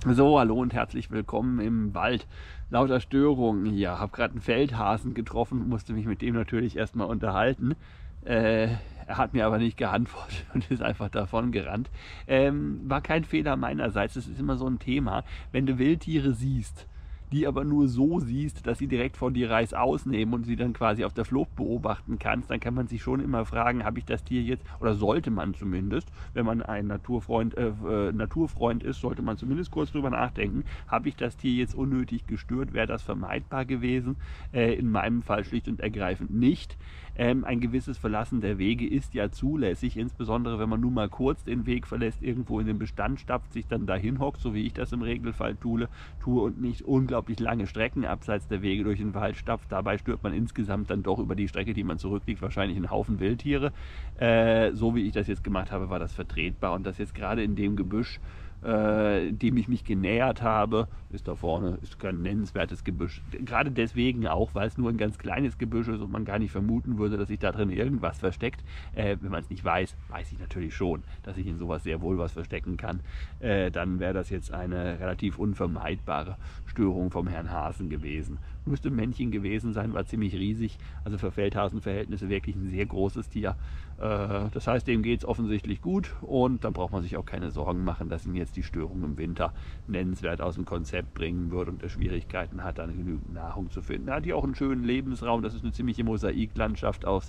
So, hallo und herzlich willkommen im Wald. Lauter Störungen hier. Habe gerade einen Feldhasen getroffen, musste mich mit dem natürlich erstmal unterhalten. Er hat mir aber nicht geantwortet und ist einfach davon gerannt. War kein Fehler meinerseits. Das ist immer so ein Thema. Wenn du Wildtiere siehst, die aber nur so siehst, dass sie direkt von dir Reißaus nehmen und sie dann quasi auf der Flucht beobachten kannst, dann kann man sich schon immer fragen, habe ich das Tier jetzt, oder sollte man zumindest, wenn man ein Naturfreund ist, sollte man zumindest kurz drüber nachdenken, habe ich das Tier jetzt unnötig gestört, wäre das vermeidbar gewesen? In meinem Fall schlicht und ergreifend nicht. Ein gewisses Verlassen der Wege ist ja zulässig, insbesondere wenn man nur mal kurz den Weg verlässt, irgendwo in den Bestand stapft, sich dann dahin hockt, so wie ich das im Regelfall tue und nicht unglaublich lange Strecken abseits der Wege durch den Wald stapft. Dabei stört man insgesamt dann doch über die Strecke, die man zurückliegt, wahrscheinlich einen Haufen Wildtiere. So wie ich das jetzt gemacht habe, war das vertretbar. Und das jetzt gerade in dem Gebüsch, dem ich mich genähert habe, ist da vorne, ist kein nennenswertes Gebüsch. Gerade deswegen auch, weil es nur ein ganz kleines Gebüsch ist und man gar nicht vermuten würde, dass sich da drin irgendwas versteckt. Wenn man es nicht weiß, weiß ich natürlich schon, dass ich in sowas sehr wohl was verstecken kann. Dann wäre das jetzt eine relativ unvermeidbare Störung vom Herrn Hasen gewesen. Müsste ein Männchen gewesen sein, war ziemlich riesig, also für Feldhasenverhältnisse wirklich ein sehr großes Tier. Das heißt, dem geht es offensichtlich gut und dann braucht man sich auch keine Sorgen machen, dass ihn jetzt die Störung im Winter nennenswert aus dem Konzept bringen wird und er Schwierigkeiten hat, dann genügend Nahrung zu finden. Er hat hier auch einen schönen Lebensraum, das ist eine ziemliche Mosaiklandschaft aus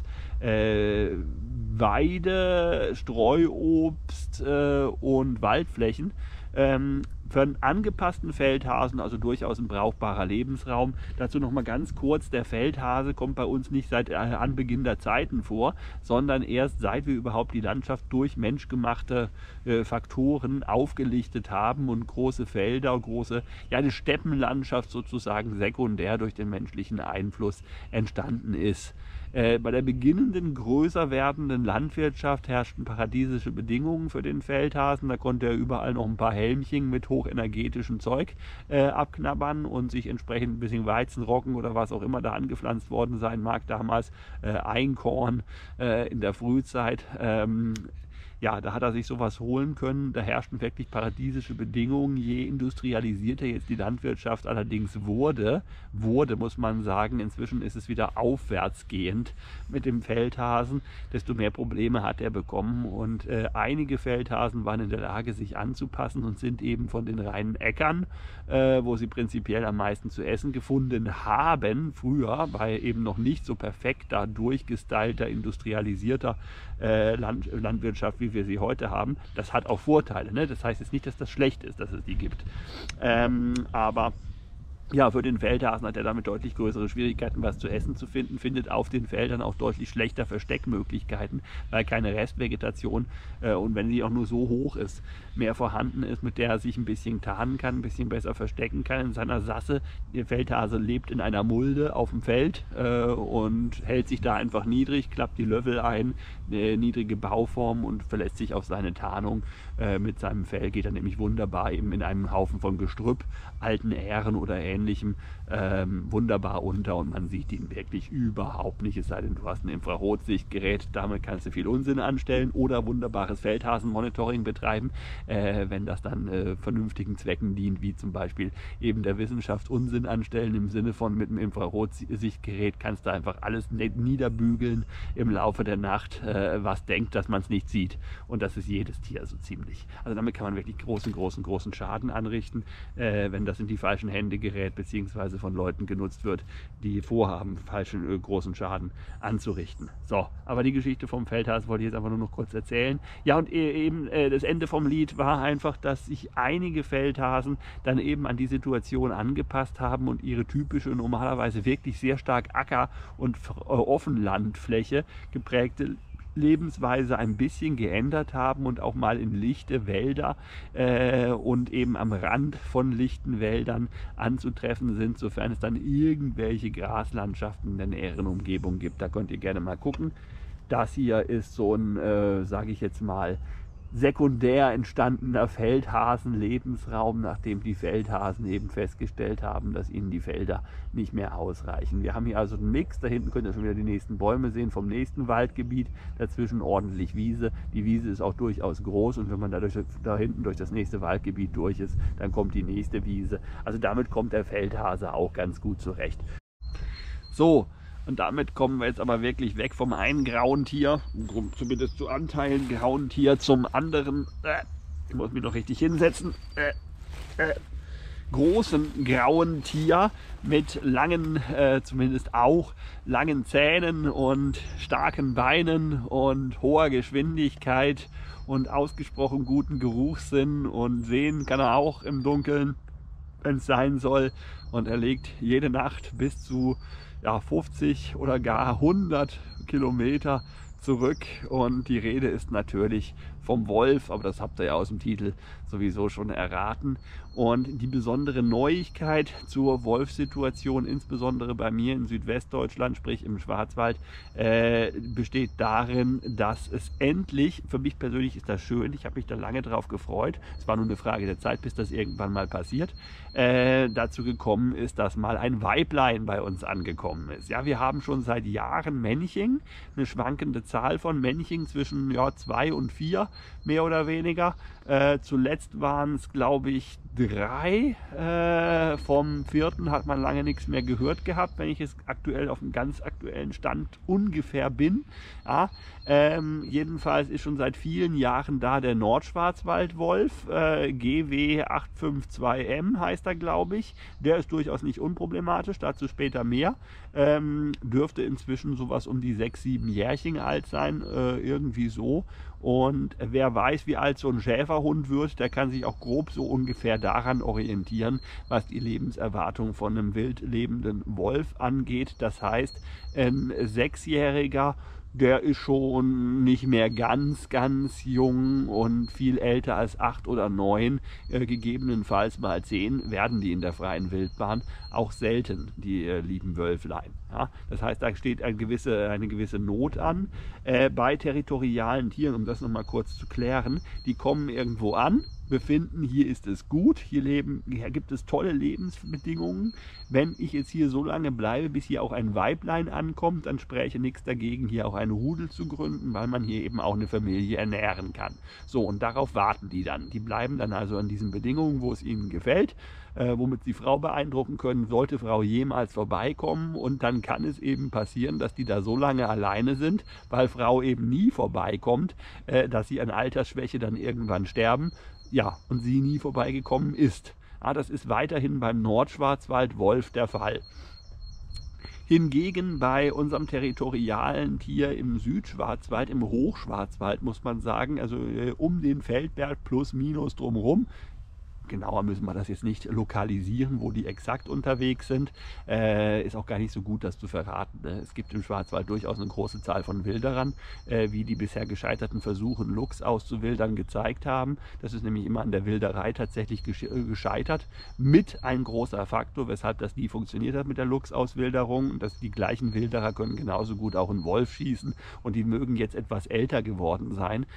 Weide, Streuobst und Waldflächen. Für einen angepassten Feldhasen, also durchaus ein brauchbarer Lebensraum. Dazu noch mal ganz kurz, der Feldhase kommt bei uns nicht seit Anbeginn der Zeiten vor, sondern erst seit wir überhaupt die Landschaft durch menschgemachte Faktoren aufgelichtet haben und große Felder, ja, eine Steppenlandschaft sozusagen sekundär durch den menschlichen Einfluss entstanden ist. Bei der beginnenden, größer werdenden Landwirtschaft herrschten paradiesische Bedingungen für den Feldhasen. Da konnte er überall noch ein paar Helmchen mit hochenergetischem Zeug abknabbern und sich entsprechend ein bisschen Weizenroggen oder was auch immer da angepflanzt worden sein mag, damals Einkorn in der Frühzeit. Ja, da hat er sich sowas holen können. Da herrschten wirklich paradiesische Bedingungen. Je industrialisierter jetzt die Landwirtschaft allerdings wurde, muss man sagen, inzwischen ist es wieder aufwärtsgehend mit dem Feldhasen, desto mehr Probleme hat er bekommen. Und einige Feldhasen waren in der Lage, sich anzupassen und sind eben von den reinen Äckern, wo sie prinzipiell am meisten zu essen gefunden haben, früher bei eben noch nicht so perfekter, durchgestylter, industrialisierter Landwirtschaft, wie wir sie heute haben. Das hat auch Vorteile. Ne? Das heißt jetzt nicht, dass das schlecht ist, dass es die gibt. Aber ja, für den Feldhasen hat er damit deutlich größere Schwierigkeiten, was zu essen zu finden, findet auf den Feldern auch deutlich schlechter Versteckmöglichkeiten, weil keine Restvegetation und wenn sie auch nur so hoch ist, mehr vorhanden ist, mit der er sich ein bisschen tarnen kann, ein bisschen besser verstecken kann in seiner Sasse. Der Feldhase lebt in einer Mulde auf dem Feld und hält sich da einfach niedrig, klappt die Löffel ein, niedrige Bauform und verlässt sich auf seine Tarnung. Mit seinem Fell geht er nämlich wunderbar eben in einem Haufen von Gestrüpp, alten Ähren oder Ähnlichem wunderbar unter und man sieht ihn wirklich überhaupt nicht, es sei denn, du hast ein Infrarotsichtgerät, damit kannst du viel Unsinn anstellen oder wunderbares Feldhasenmonitoring betreiben, wenn das dann vernünftigen Zwecken dient, wie zum Beispiel eben der Wissenschaft Unsinn anstellen im Sinne von mit dem Infrarotsichtgerät kannst du einfach alles niederbügeln im Laufe der Nacht, was denkt, dass man es nicht sieht und das ist jedes Tier so ziemlich. Also damit kann man wirklich großen Schaden anrichten, wenn das in die falschen Hände gerät, beziehungsweise von Leuten genutzt wird, die vorhaben, falschen großen Schaden anzurichten. So, aber die Geschichte vom Feldhasen wollte ich jetzt einfach nur noch kurz erzählen. Ja, und eben das Ende vom Lied war einfach, dass sich einige Feldhasen dann eben an die Situation angepasst haben und ihre typische, normalerweise wirklich sehr stark Acker- und Offenlandfläche geprägte Lebensweise ein bisschen geändert haben und auch mal in lichte Wälder und eben am Rand von lichten Wäldern anzutreffen sind, sofern es dann irgendwelche Graslandschaften in der näheren Umgebung gibt. Da könnt ihr gerne mal gucken. Das hier ist so ein, sage ich jetzt mal, sekundär entstandener Feldhasen-Lebensraum, nachdem die Feldhasen eben festgestellt haben, dass ihnen die Felder nicht mehr ausreichen. Wir haben hier also einen Mix, da hinten könnt ihr schon wieder die nächsten Bäume sehen vom nächsten Waldgebiet, dazwischen ordentlich Wiese. Die Wiese ist auch durchaus groß und wenn man da hinten durch das nächste Waldgebiet durch ist, dann kommt die nächste Wiese. Also damit kommt der Feldhase auch ganz gut zurecht. So, und damit kommen wir jetzt aber wirklich weg vom einen grauen Tier, zumindest zu Anteilen grauen Tier, zum anderen, ich muss mich noch richtig hinsetzen, großen grauen Tier mit langen, zumindest auch langen Zähnen und starken Beinen und hoher Geschwindigkeit und ausgesprochen guten Geruchssinn, und sehen kann er auch im Dunkeln, wenn es sein soll, und er legt jede Nacht bis zu 50 oder gar 100 Kilometer zurück, und die Rede ist natürlich vom Wolf, aber das habt ihr ja aus dem Titel sowieso schon erraten. Und die besondere Neuigkeit zur Wolfssituation, insbesondere bei mir in Südwestdeutschland, sprich im Schwarzwald, besteht darin, dass es endlich, für mich persönlich ist das schön, ich habe mich da lange drauf gefreut, es war nur eine Frage der Zeit, bis das irgendwann mal passiert, dazu gekommen ist, dass mal ein Weiblein bei uns angekommen ist. Ja, wir haben schon seit Jahren Männchen, eine schwankende Zahl von Männchen zwischen 2 und 4, mehr oder weniger. Zuletzt waren es, glaube ich, 3. Vom 4. hat man lange nichts mehr gehört gehabt, wenn ich jetzt aktuell auf einem ganz aktuellen Stand ungefähr bin. Ja, jedenfalls ist schon seit vielen Jahren da der Nordschwarzwaldwolf, GW 852M heißt er, glaube ich. Der ist durchaus nicht unproblematisch, dazu später mehr. Dürfte inzwischen sowas um die 6, 7 Jährchen alt sein, irgendwie so. Und wer weiß, wie alt so ein Schäferhund wird, der kann sich auch grob so ungefähr daran orientieren, was die Lebenserwartung von einem wild lebenden Wolf angeht. Das heißt, ein 6-Jähriger, der ist schon nicht mehr ganz jung und viel älter als 8 oder 9, gegebenenfalls mal 10, werden die in der freien Wildbahn auch selten, die lieben Wölflein. Ja? Das heißt, da steht eine gewisse Not an. Bei territorialen Tieren, um das nochmal kurz zu klären, die kommen irgendwo an, befinden, hier ist es gut, hier gibt es tolle Lebensbedingungen. Wenn ich jetzt hier so lange bleibe, bis hier auch ein Weiblein ankommt, dann spräche nichts dagegen, hier auch einen Rudel zu gründen, weil man hier eben auch eine Familie ernähren kann. So, und darauf warten die dann. Die bleiben dann also an diesen Bedingungen, wo es ihnen gefällt, womit sie Frau beeindrucken können, sollte Frau jemals vorbeikommen, und dann kann es eben passieren, dass die da so lange alleine sind, weil Frau eben nie vorbeikommt, dass sie an Altersschwäche dann irgendwann sterben. Ja, und sie nie vorbeigekommen ist. Ja, das ist weiterhin beim Nordschwarzwaldwolf der Fall. Hingegen bei unserem territorialen Tier im Südschwarzwald, im Hochschwarzwald muss man sagen, also um den Feldberg plus minus drumherum, genauer müssen wir das jetzt nicht lokalisieren, wo die exakt unterwegs sind. Ist auch gar nicht so gut, das zu verraten. Es gibt im Schwarzwald durchaus eine große Zahl von Wilderern, wie die bisher gescheiterten Versuche, Luchs auszuwildern, gezeigt haben. Das ist nämlich immer an der Wilderei tatsächlich gescheitert. Mit ein großer Faktor, weshalb das nie funktioniert hat mit der Luchsauswilderung. Die gleichen Wilderer können genauso gut auch einen Wolf schießen, und die mögen jetzt etwas älter geworden sein,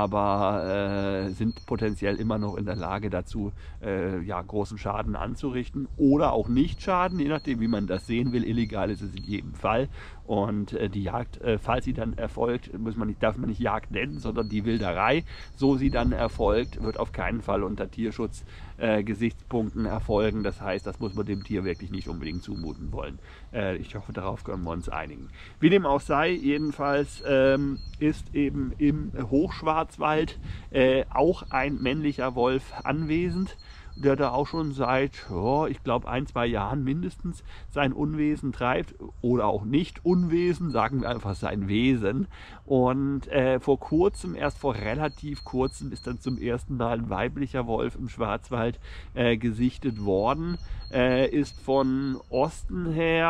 aber sind potenziell immer noch in der Lage dazu, großen Schaden anzurichten oder auch nicht Schaden, je nachdem wie man das sehen will. Illegal ist es in jedem Fall, und die Jagd, falls sie dann erfolgt, darf man nicht Jagd nennen, sondern die Wilderei, so sie dann erfolgt, wird auf keinen Fall unter Tierschutzgesichtspunkten erfolgen. Das heißt, das muss man dem Tier wirklich nicht unbedingt zumuten wollen. Ich hoffe, darauf können wir uns einigen. Wie dem auch sei, jedenfalls ist eben im Hochschwarzwald auch ein männlicher Wolf anwesend, der da auch schon seit, ich glaube, 1, 2 Jahren mindestens sein Unwesen treibt, oder auch nicht Unwesen, sagen wir einfach sein Wesen. Und erst vor relativ kurzem ist dann zum ersten Mal ein weiblicher Wolf im Schwarzwald gesichtet worden, ist von Westen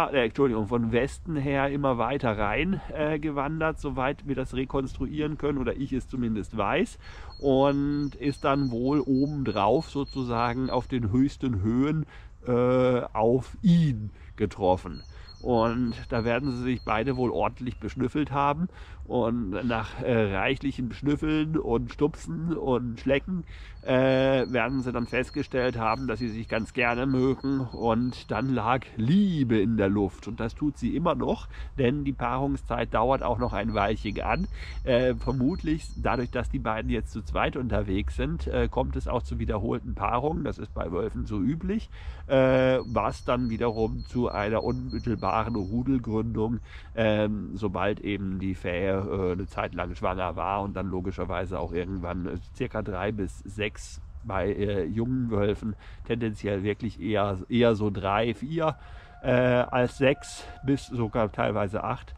her immer weiter rein gewandert, soweit wir das rekonstruieren können, oder ich es zumindest weiß, und ist dann wohl obendrauf sozusagen auf den höchsten Höhen auf ihn getroffen. Und da werden sie sich beide wohl ordentlich beschnüffelt haben. Und nach reichlichen Beschnüffeln und Stupsen und Schlecken werden sie dann festgestellt haben, dass sie sich ganz gerne mögen. Und dann lag Liebe in der Luft. Und das tut sie immer noch, denn die Paarungszeit dauert auch noch ein Weilchen an. Vermutlich, dadurch, dass die beiden jetzt zu zweit unterwegs sind, kommt es auch zu wiederholten Paarungen. Das ist bei Wölfen so üblich, was dann wiederum zu einer unmittelbaren Rudelgründung, sobald eben die Fähe eine Zeit lang schwanger war und dann logischerweise auch irgendwann circa 3 bis 6 bei jungen Wölfen, tendenziell wirklich eher so 3, 4 als 6 bis sogar teilweise 8.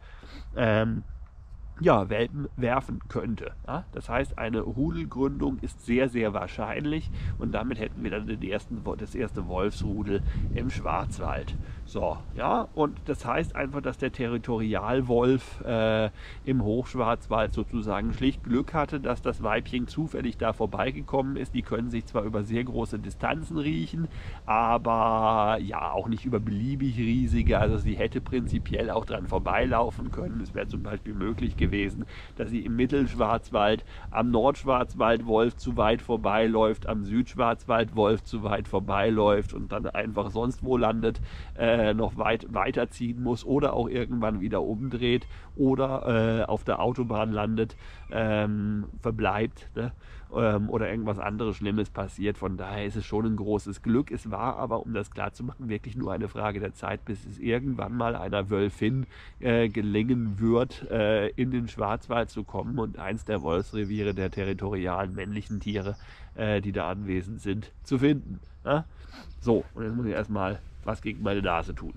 Ja, Welpen werfen könnte. Ja? Das heißt, eine Rudelgründung ist sehr, sehr wahrscheinlich und damit hätten wir dann das erste Wolfsrudel im Schwarzwald. So, ja, und das heißt einfach, dass der Territorialwolf im Hochschwarzwald sozusagen schlicht Glück hatte, dass das Weibchen zufällig da vorbeigekommen ist. Die können sich zwar über sehr große Distanzen riechen, aber ja, auch nicht über beliebig riesige. Also sie hätte prinzipiell auch dran vorbeilaufen können. Es wäre zum Beispiel möglich gewesen, dass sie im Mittelschwarzwald am Nordschwarzwaldwolf zu weit vorbeiläuft, am Südschwarzwaldwolf zu weit vorbeiläuft und dann einfach sonst wo landet, noch weiterziehen muss oder auch irgendwann wieder umdreht oder auf der Autobahn landet, verbleibt, ne? Oder irgendwas anderes Schlimmes passiert. Von daher ist es schon ein großes Glück. Es war aber, um das klar zu machen, wirklich nur eine Frage der Zeit, bis es irgendwann mal einer Wölfin gelingen wird, in den Schwarzwald zu kommen und eins der Wolfsreviere der territorialen männlichen Tiere, die da anwesend sind, zu finden. Ja? So, und jetzt muss ich erstmal was gegen meine Nase tun.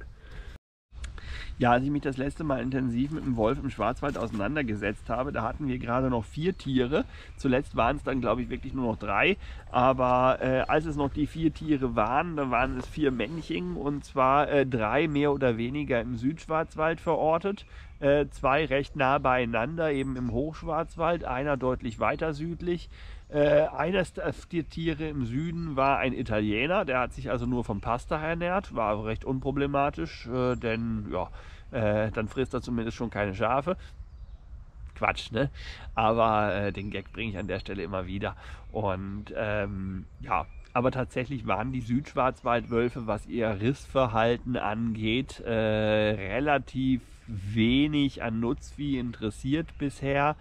Ja, als ich mich das letzte Mal intensiv mit dem Wolf im Schwarzwald auseinandergesetzt habe, da hatten wir gerade noch 4 Tiere. Zuletzt waren es dann, glaube ich, wirklich nur noch 3. Aber als es noch die 4 Tiere waren, dann waren es 4 Männchen und zwar 3 mehr oder weniger im Südschwarzwald verortet. 2 recht nah beieinander, eben im Hochschwarzwald, einer deutlich weiter südlich. Eines der 4 Tiere im Süden war ein Italiener, der hat sich also nur vom Pasta ernährt, war recht unproblematisch, denn ja, dann frisst er zumindest schon keine Schafe. Quatsch, ne? Aber den Gag bringe ich an der Stelle immer wieder. Und ja, aber tatsächlich waren die Südschwarzwaldwölfe, was ihr Rissverhalten angeht, relativ wenig an Nutzvieh interessiert bisher.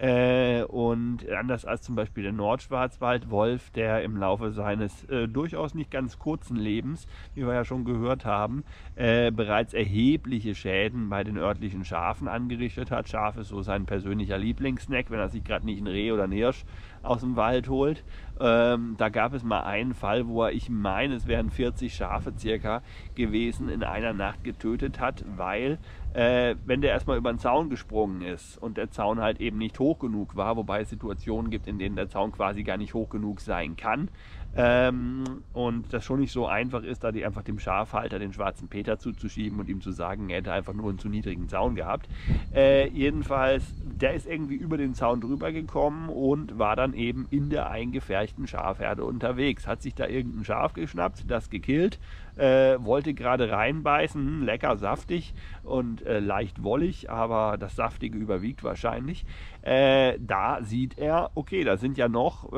Und anders als zum Beispiel der Nordschwarzwaldwolf, der im Laufe seines durchaus nicht ganz kurzen Lebens, wie wir ja schon gehört haben, bereits erhebliche Schäden bei den örtlichen Schafen angerichtet hat. Schaf ist so sein persönlicher Lieblingssnack, wenn er sich gerade nicht ein Reh oder einen Hirsch aus dem Wald holt. Da gab es mal einen Fall, wo er, ich meine, es wären 40 Schafe circa gewesen, in einer Nacht getötet hat, weil wenn der erstmal über den Zaun gesprungen ist und der Zaun halt eben nicht hoch genug war, wobei es Situationen gibt, in denen der Zaun quasi gar nicht hoch genug sein kann, und das schon nicht so einfach ist, da die einfach dem Schafhalter den schwarzen Peter zuzuschieben und ihm zu sagen, er hätte einfach nur einen zu niedrigen Zaun gehabt. Jedenfalls, der ist irgendwie über den Zaun drüber gekommen und war dann eben in der eingefärchten Schafherde unterwegs. Hat sich da irgendein Schaf geschnappt, das gekillt, wollte gerade reinbeißen, lecker saftig und leicht wollig, aber das Saftige überwiegt wahrscheinlich. Da sieht er, okay, da sind ja noch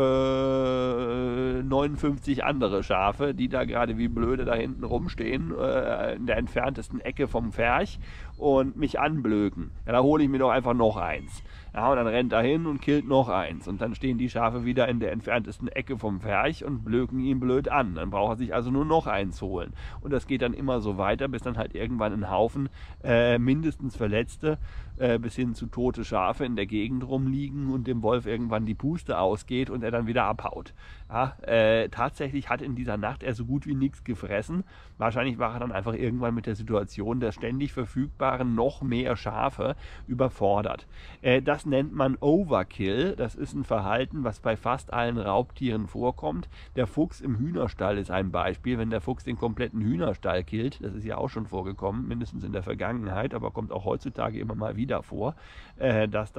59 andere Schafe, die da gerade wie blöde da hinten rumstehen, in der entferntesten Ecke vom Pferch und mich anblöken. Ja, da hole ich mir doch einfach noch eins. Ja, und dann rennt er hin und killt noch eins. Und dann stehen die Schafe wieder in der entferntesten Ecke vom Pferch und blöken ihn blöd an. Dann braucht er sich also nur noch eins holen. Und das geht dann immer so weiter, bis dann halt irgendwann ein Haufen mindestens Verletzte bis hin zu tote Schafe in der Gegend rumliegen und dem Wolf irgendwann die Puste ausgeht und er dann wieder abhaut. Ja, tatsächlich hat in dieser Nacht er so gut wie nichts gefressen. Wahrscheinlich war er dann einfach irgendwann mit der Situation der ständig verfügbaren noch mehr Schafe überfordert. Das nennt man Overkill. Das ist ein Verhalten, was bei fast allen Raubtieren vorkommt. Der Fuchs im Hühnerstall ist ein Beispiel. Wenn der Fuchs den kompletten Hühnerstall killt, das ist ja auch schon vorgekommen, mindestens in der Vergangenheit, aber kommt auch heutzutage immer mal wieder vor, dass das mal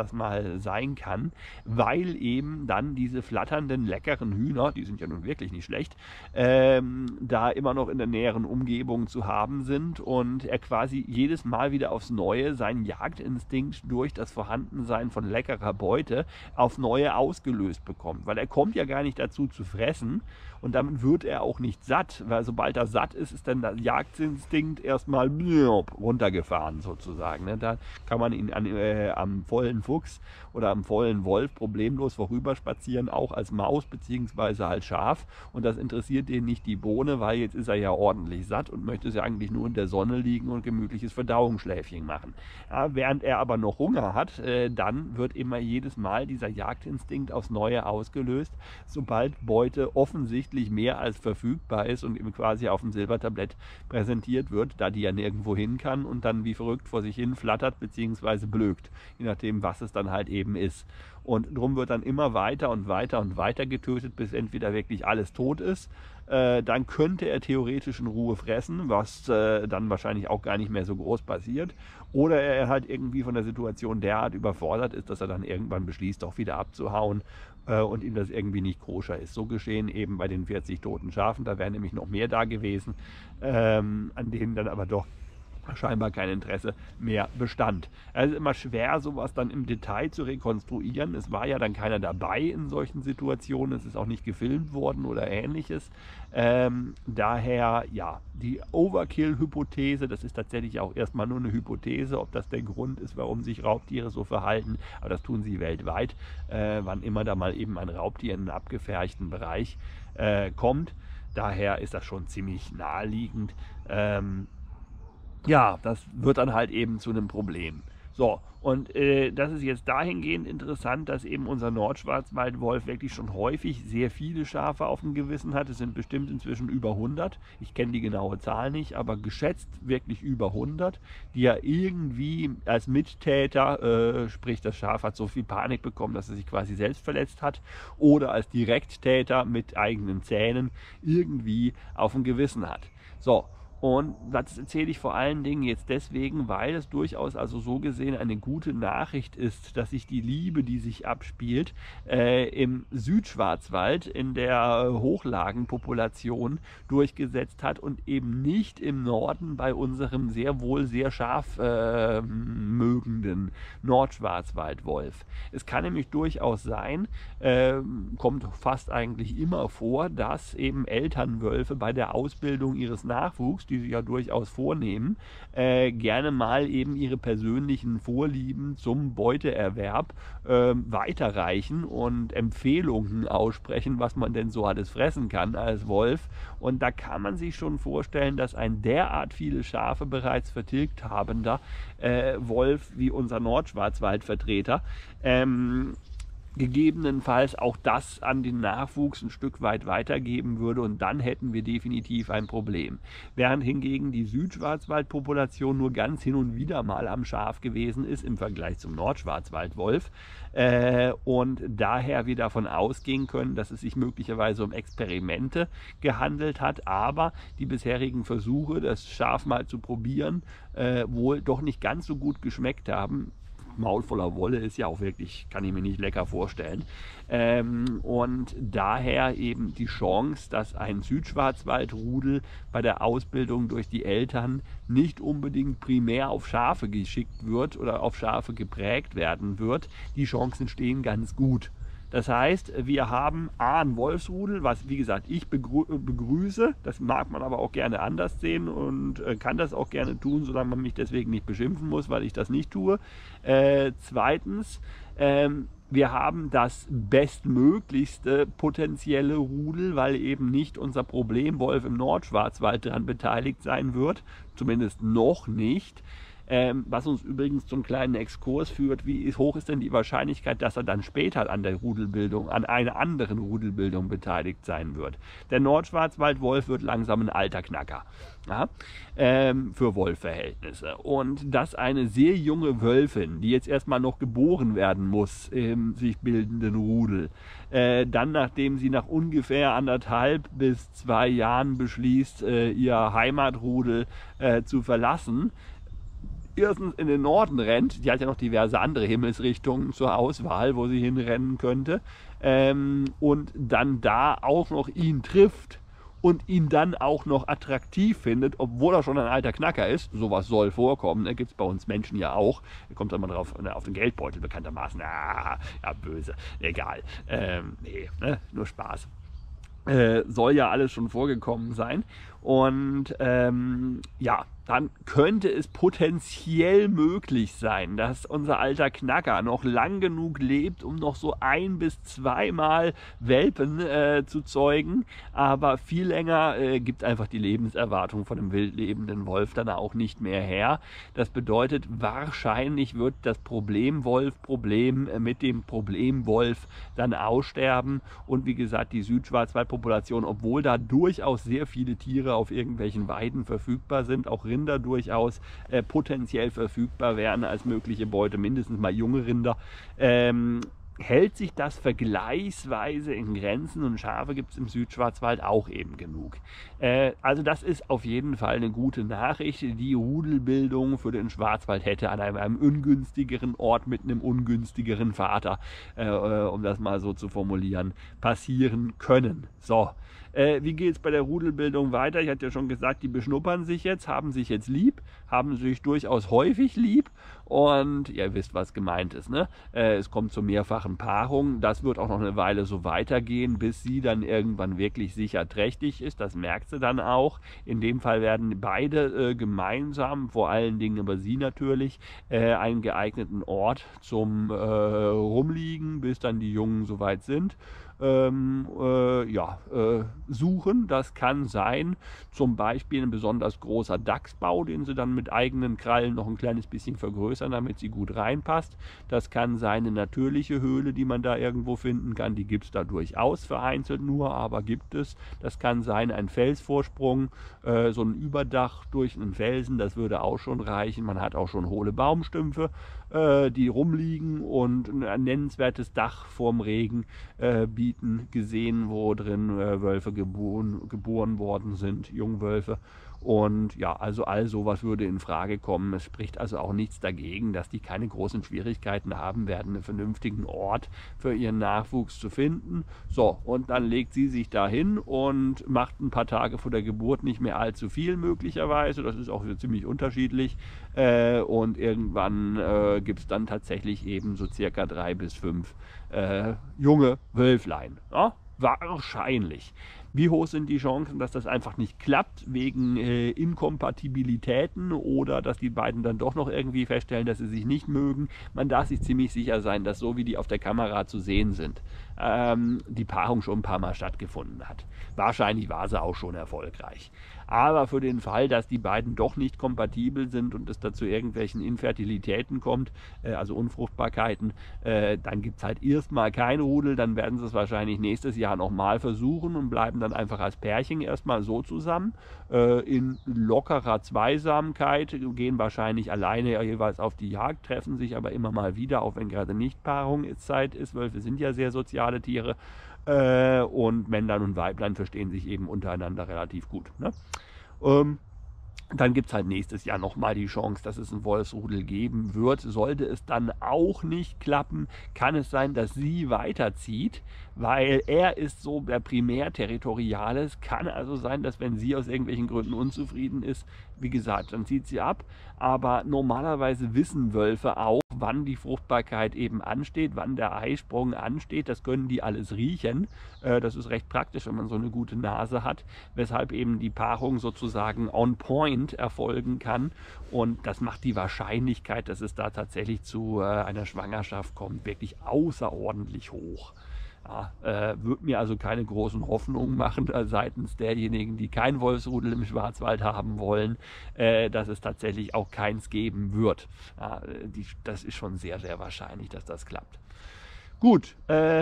sein kann, weil eben dann diese flatternden, leckeren Hühner, die sind ja nun wirklich nicht schlecht, da immer noch in der näheren Umgebung zu haben sind und er quasi jedes Mal wieder aufs Neue seinen Jagdinstinkt durch das Vorhandensein von leckerer Beute auf Neue ausgelöst bekommt, weil er kommt ja gar nicht dazu zu fressen und damit wird er auch nicht satt, weil sobald er satt ist, ist dann der Jagdinstinkt erstmal runtergefahren sozusagen. Ne? Da kann man ihn am vollen Fuchs oder am vollen Wolf problemlos vorüber spazieren, auch als Maus bzw. als Schaf und das interessiert den nicht die Bohne, weil jetzt ist er ja ordentlich satt und möchte ja eigentlich nur in der Sonne liegen und gemütliches Verdauungsschläfchen machen. Ja, während er aber noch Hunger hat, dann wird immer jedes Mal dieser Jagdinstinkt aufs Neue ausgelöst, sobald Beute offensichtlich mehr als verfügbar ist und ihm quasi auf dem Silbertablett präsentiert wird, da die ja nirgendwo hin kann und dann wie verrückt vor sich hin flattert bzw. blökt, je nachdem, was es dann halt eben ist. Und drum wird dann immer weiter und weiter und weiter getötet, bis entweder wirklich alles tot ist. Dann könnte er theoretisch in Ruhe fressen, was dann wahrscheinlich auch gar nicht mehr so groß passiert. Oder er halt irgendwie von der Situation derart überfordert ist, dass er dann irgendwann beschließt, auch wieder abzuhauen und ihm das irgendwie nicht koscher ist. So geschehen eben bei den 40 toten Schafen. Da wären nämlich noch mehr da gewesen, an denen dann aber doch scheinbar kein Interesse mehr bestand. Es ist immer schwer, sowas dann im Detail zu rekonstruieren. Es war ja dann keiner dabei in solchen Situationen. Es ist auch nicht gefilmt worden oder ähnliches. Daher, ja, die Overkill-Hypothese, das ist tatsächlich auch erstmal nur eine Hypothese, ob das der Grund ist, warum sich Raubtiere so verhalten. Aber das tun sie weltweit, wann immer da mal eben ein Raubtier in einen abgefärchten Bereich kommt. Daher ist das schon ziemlich naheliegend. Ja, das wird dann halt eben zu einem Problem. So, und das ist jetzt dahingehend interessant, dass eben unser Nordschwarzwaldwolf wirklich schon häufig sehr viele Schafe auf dem Gewissen hat. Es sind bestimmt inzwischen über 100. Ich kenne die genaue Zahl nicht, aber geschätzt wirklich über 100, die er irgendwie als Mittäter, sprich das Schaf hat so viel Panik bekommen, dass er sich quasi selbst verletzt hat, oder als Direkttäter mit eigenen Zähnen irgendwie auf dem Gewissen hat. So. Und das erzähle ich vor allen Dingen jetzt deswegen, weil es durchaus also so gesehen eine gute Nachricht ist, dass sich die Liebe, die sich abspielt, im Südschwarzwald in der Hochlagenpopulation durchgesetzt hat und eben nicht im Norden bei unserem sehr wohl sehr scharf mögenden Nordschwarzwaldwolf. Es kann nämlich durchaus sein, kommt fast eigentlich immer vor, dass eben Elternwölfe bei der Ausbildung ihres Nachwuchs, die sie ja durchaus vornehmen, gerne mal eben ihre persönlichen Vorlieben zum Beuteerwerb weiterreichen und Empfehlungen aussprechen, was man denn so alles fressen kann als Wolf. Und da kann man sich schon vorstellen, dass ein derart viele Schafe bereits vertilgt habender Wolf wie unser Nordschwarzwaldvertreter gegebenenfalls auch das an den Nachwuchs ein Stück weit weitergeben würde und dann hätten wir definitiv ein Problem. Während hingegen die Südschwarzwaldpopulation nur ganz hin und wieder mal am Schaf gewesen ist im Vergleich zum Nordschwarzwaldwolf und daher wir davon ausgehen können, dass es sich möglicherweise um Experimente gehandelt hat, aber die bisherigen Versuche, das Schaf mal zu probieren, wohl doch nicht ganz so gut geschmeckt haben. Maul voller Wolle ist ja auch wirklich, kann ich mir nicht lecker vorstellen. Und daher eben die Chance, dass ein Südschwarzwaldrudel bei der Ausbildung durch die Eltern nicht unbedingt primär auf Schafe geschickt wird oder auf Schafe geprägt werden wird. Die Chancen stehen ganz gut. Das heißt, wir haben ein Wolfsrudel, was wie gesagt ich begrüße, das mag man aber auch gerne anders sehen und kann das auch gerne tun, solange man mich deswegen nicht beschimpfen muss, weil ich das nicht tue. Zweitens, wir haben das bestmöglichste potenzielle Rudel, weil eben nicht unser Problemwolf im Nordschwarzwald daran beteiligt sein wird, zumindest noch nicht. Was uns übrigens zum kleinen Exkurs führt, wie hoch ist denn die Wahrscheinlichkeit, dass er dann später an der Rudelbildung, an einer anderen Rudelbildung beteiligt sein wird. Der Nordschwarzwaldwolf wird langsam ein alter Knacker, ja, für Wolfverhältnisse. Und dass eine sehr junge Wölfin, die jetzt erstmal noch geboren werden muss im sich bildenden Rudel, dann nachdem sie nach ungefähr 1,5 bis 2 Jahren beschließt, ihr Heimatrudel zu verlassen, erstens in den Norden rennt, die hat ja noch diverse andere Himmelsrichtungen zur Auswahl, wo sie hinrennen könnte, und dann da auch noch ihn trifft und ihn dann auch noch attraktiv findet, obwohl er schon ein alter Knacker ist. Sowas soll vorkommen, da gibt es bei uns Menschen ja auch. Da kommt immer drauf, auf den Geldbeutel bekanntermaßen. Ja, böse, egal. Nee, ne? Nur Spaß. Soll ja alles schon vorgekommen sein. Und ja, dann könnte es potenziell möglich sein, dass unser alter Knacker noch lang genug lebt, um noch so 1- bis 2-mal Welpen zu zeugen. Aber viel länger gibt einfach die Lebenserwartung von einem wild lebenden Wolf dann auch nicht mehr her. Das bedeutet, wahrscheinlich wird das Problemwolf-Problem mit dem Problemwolf dann aussterben. Und wie gesagt, die Südschwarzwaldpopulation, obwohl da durchaus sehr viele Tiere auf irgendwelchen Weiden verfügbar sind, auch Rinder durchaus potenziell verfügbar wären als mögliche Beute, mindestens mal junge Rinder, hält sich das vergleichsweise in Grenzen und Schafe gibt es im Südschwarzwald auch eben genug. Also das ist auf jeden Fall eine gute Nachricht. Die Rudelbildung für den Schwarzwald hätte an einem ungünstigeren Ort mit einem ungünstigeren Vater, um das mal so zu formulieren, passieren können. So. Wie geht es bei der Rudelbildung weiter? Ich hatte ja schon gesagt, die beschnuppern sich jetzt, haben sich jetzt lieb, haben sich durchaus häufig lieb und ihr wisst, was gemeint ist, ne? Es kommt zur mehrfachen Paarung. Das wird auch noch eine Weile so weitergehen, bis sie dann irgendwann wirklich sicher trächtig ist. Das merkt sie dann auch. In dem Fall werden beide gemeinsam, vor allen Dingen aber sie natürlich, einen geeigneten Ort zum Rumliegen, bis dann die Jungen soweit sind. Suchen. Das kann sein, zum Beispiel ein besonders großer Dachsbau, den sie dann mit eigenen Krallen noch ein kleines bisschen vergrößern, damit sie gut reinpasst. Das kann sein eine natürliche Höhle, die man da irgendwo finden kann. Die gibt es da durchaus vereinzelt nur, aber gibt es. Das kann sein ein Felsvorsprung, so ein Überdach durch einen Felsen, das würde auch schon reichen. Man hat auch schon hohle Baumstümpfe, die rumliegen und ein nennenswertes Dach vorm Regen bieten, gesehen, wo drin Wölfe geboren worden sind, Jungwölfe. Und ja, also all sowas würde in Frage kommen. Es spricht also auch nichts dagegen, dass die keine großen Schwierigkeiten haben werden, einen vernünftigen Ort für ihren Nachwuchs zu finden. So, und dann legt sie sich dahin und macht ein paar Tage vor der Geburt nicht mehr allzu viel möglicherweise. Das ist auch ziemlich unterschiedlich. Und irgendwann gibt es dann tatsächlich eben so circa 3 bis 5 junge Wölflein. Ja? Wahrscheinlich. Wie hoch sind die Chancen, dass das einfach nicht klappt, wegen Inkompatibilitäten oder dass die beiden dann doch noch irgendwie feststellen, dass sie sich nicht mögen? Man darf sich ziemlich sicher sein, dass so wie die auf der Kamera zu sehen sind, die Paarung schon ein paar Mal stattgefunden hat. Wahrscheinlich war sie auch schon erfolgreich. Aber für den Fall, dass die beiden doch nicht kompatibel sind und es da zu irgendwelchen Infertilitäten kommt, also Unfruchtbarkeiten, dann gibt es halt erstmal kein Rudel, dann werden sie es wahrscheinlich nächstes Jahr nochmal versuchen und bleiben dann einfach als Pärchen erstmal so zusammen, in lockerer Zweisamkeit, gehen wahrscheinlich alleine jeweils auf die Jagd, treffen sich aber immer mal wieder, auch wenn gerade nicht Paarungszeit ist. Wölfe sind ja sehr soziale Tiere. Und Männlein und Weiblein verstehen sich eben untereinander relativ gut. Ne? Dann gibt es halt nächstes Jahr nochmal die Chance, dass es ein Wolfsrudel geben wird. Sollte es dann auch nicht klappen, kann es sein, dass sie weiterzieht, weil er ist so der Primärterritoriale. Es kann also sein, dass wenn sie aus irgendwelchen Gründen unzufrieden ist, wie gesagt, dann zieht sie ab. Aber normalerweise wissen Wölfe auch, wann die Fruchtbarkeit eben ansteht, wann der Eisprung ansteht. Das können die alles riechen. Das ist recht praktisch, wenn man so eine gute Nase hat, weshalb eben die Paarung sozusagen on point erfolgen kann. Und das macht die Wahrscheinlichkeit, dass es da tatsächlich zu einer Schwangerschaft kommt, wirklich außerordentlich hoch. Ja, würde mir also keine großen Hoffnungen machen seitens derjenigen, die kein Wolfsrudel im Schwarzwald haben wollen, dass es tatsächlich auch keins geben wird. Ja, das ist schon sehr, sehr wahrscheinlich, dass das klappt. Gut,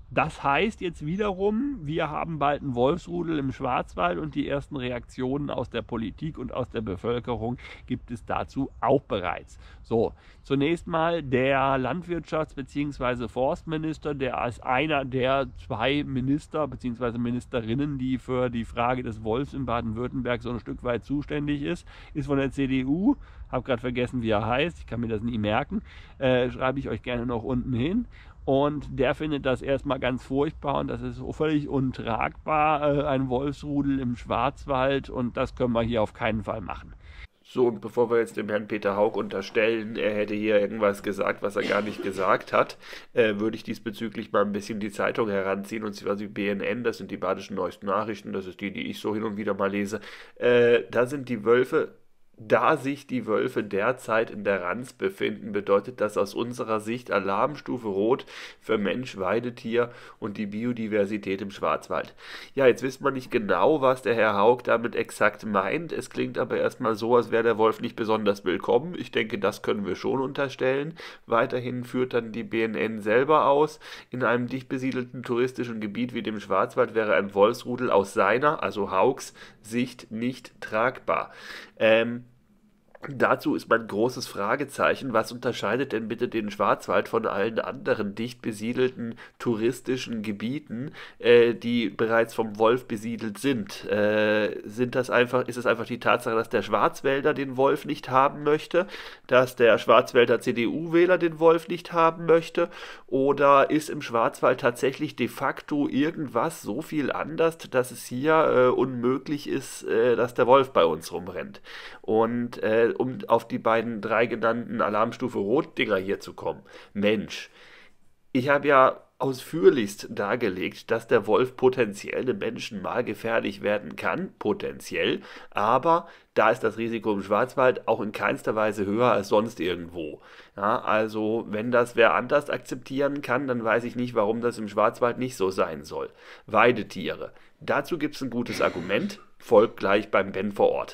Das heißt jetzt wiederum, wir haben bald einen Wolfsrudel im Schwarzwald und die ersten Reaktionen aus der Politik und aus der Bevölkerung gibt es dazu auch bereits. So, zunächst mal der Landwirtschafts- bzw. Forstminister, der als einer der 2 Minister bzw. Ministerinnen, die für die Frage des Wolfs in Baden-Württemberg so ein Stück weit zuständig ist von der CDU. Habe gerade vergessen, wie er heißt, ich kann mir das nie merken, schreibe ich euch gerne noch unten hin. Und der findet das erstmal ganz furchtbar und das ist völlig untragbar, ein Wolfsrudel im Schwarzwald, und das können wir hier auf keinen Fall machen. So, und bevor wir jetzt dem Herrn Peter Hauck unterstellen, er hätte hier irgendwas gesagt, was er gar nicht gesagt hat, würde ich diesbezüglich mal ein bisschen die Zeitung heranziehen, und zwar die BNN, das sind die Badischen Neuesten Nachrichten, das ist die, die ich so hin und wieder mal lese. Da sind die Wölfe. Da sich die Wölfe derzeit in der Ranz befinden, bedeutet das aus unserer Sicht Alarmstufe Rot für Mensch, Weidetier und die Biodiversität im Schwarzwald. Ja, jetzt wisst man nicht genau, was der Herr Hauck damit exakt meint. Es klingt aber erstmal so, als wäre der Wolf nicht besonders willkommen. Ich denke, das können wir schon unterstellen. Weiterhin führt dann die BNN selber aus: In einem dicht besiedelten touristischen Gebiet wie dem Schwarzwald wäre ein Wolfsrudel aus seiner, also Haucks, Sicht nicht tragbar. Dazu ist mein großes Fragezeichen: Was unterscheidet denn bitte den Schwarzwald von allen anderen dicht besiedelten touristischen Gebieten, die bereits vom Wolf besiedelt sind? Ist es einfach die Tatsache, dass der Schwarzwälder den Wolf nicht haben möchte, dass der Schwarzwälder CDU-Wähler den Wolf nicht haben möchte, oder ist im Schwarzwald tatsächlich de facto irgendwas so viel anders, dass es hier unmöglich ist, dass der Wolf bei uns rumrennt? Und um auf die beiden 3 genannten Alarmstufe Rot-Dinger hier zu kommen. Mensch, ich habe ja ausführlichst dargelegt, dass der Wolf potenziell dem Menschen mal gefährlich werden kann, potenziell, aber da ist das Risiko im Schwarzwald auch in keinster Weise höher als sonst irgendwo. Ja, also wenn das wer anders akzeptieren kann, dann weiß ich nicht, warum das im Schwarzwald nicht so sein soll. Weidetiere. Dazu gibt es ein gutes Argument, folgt gleich beim Ben vor Ort.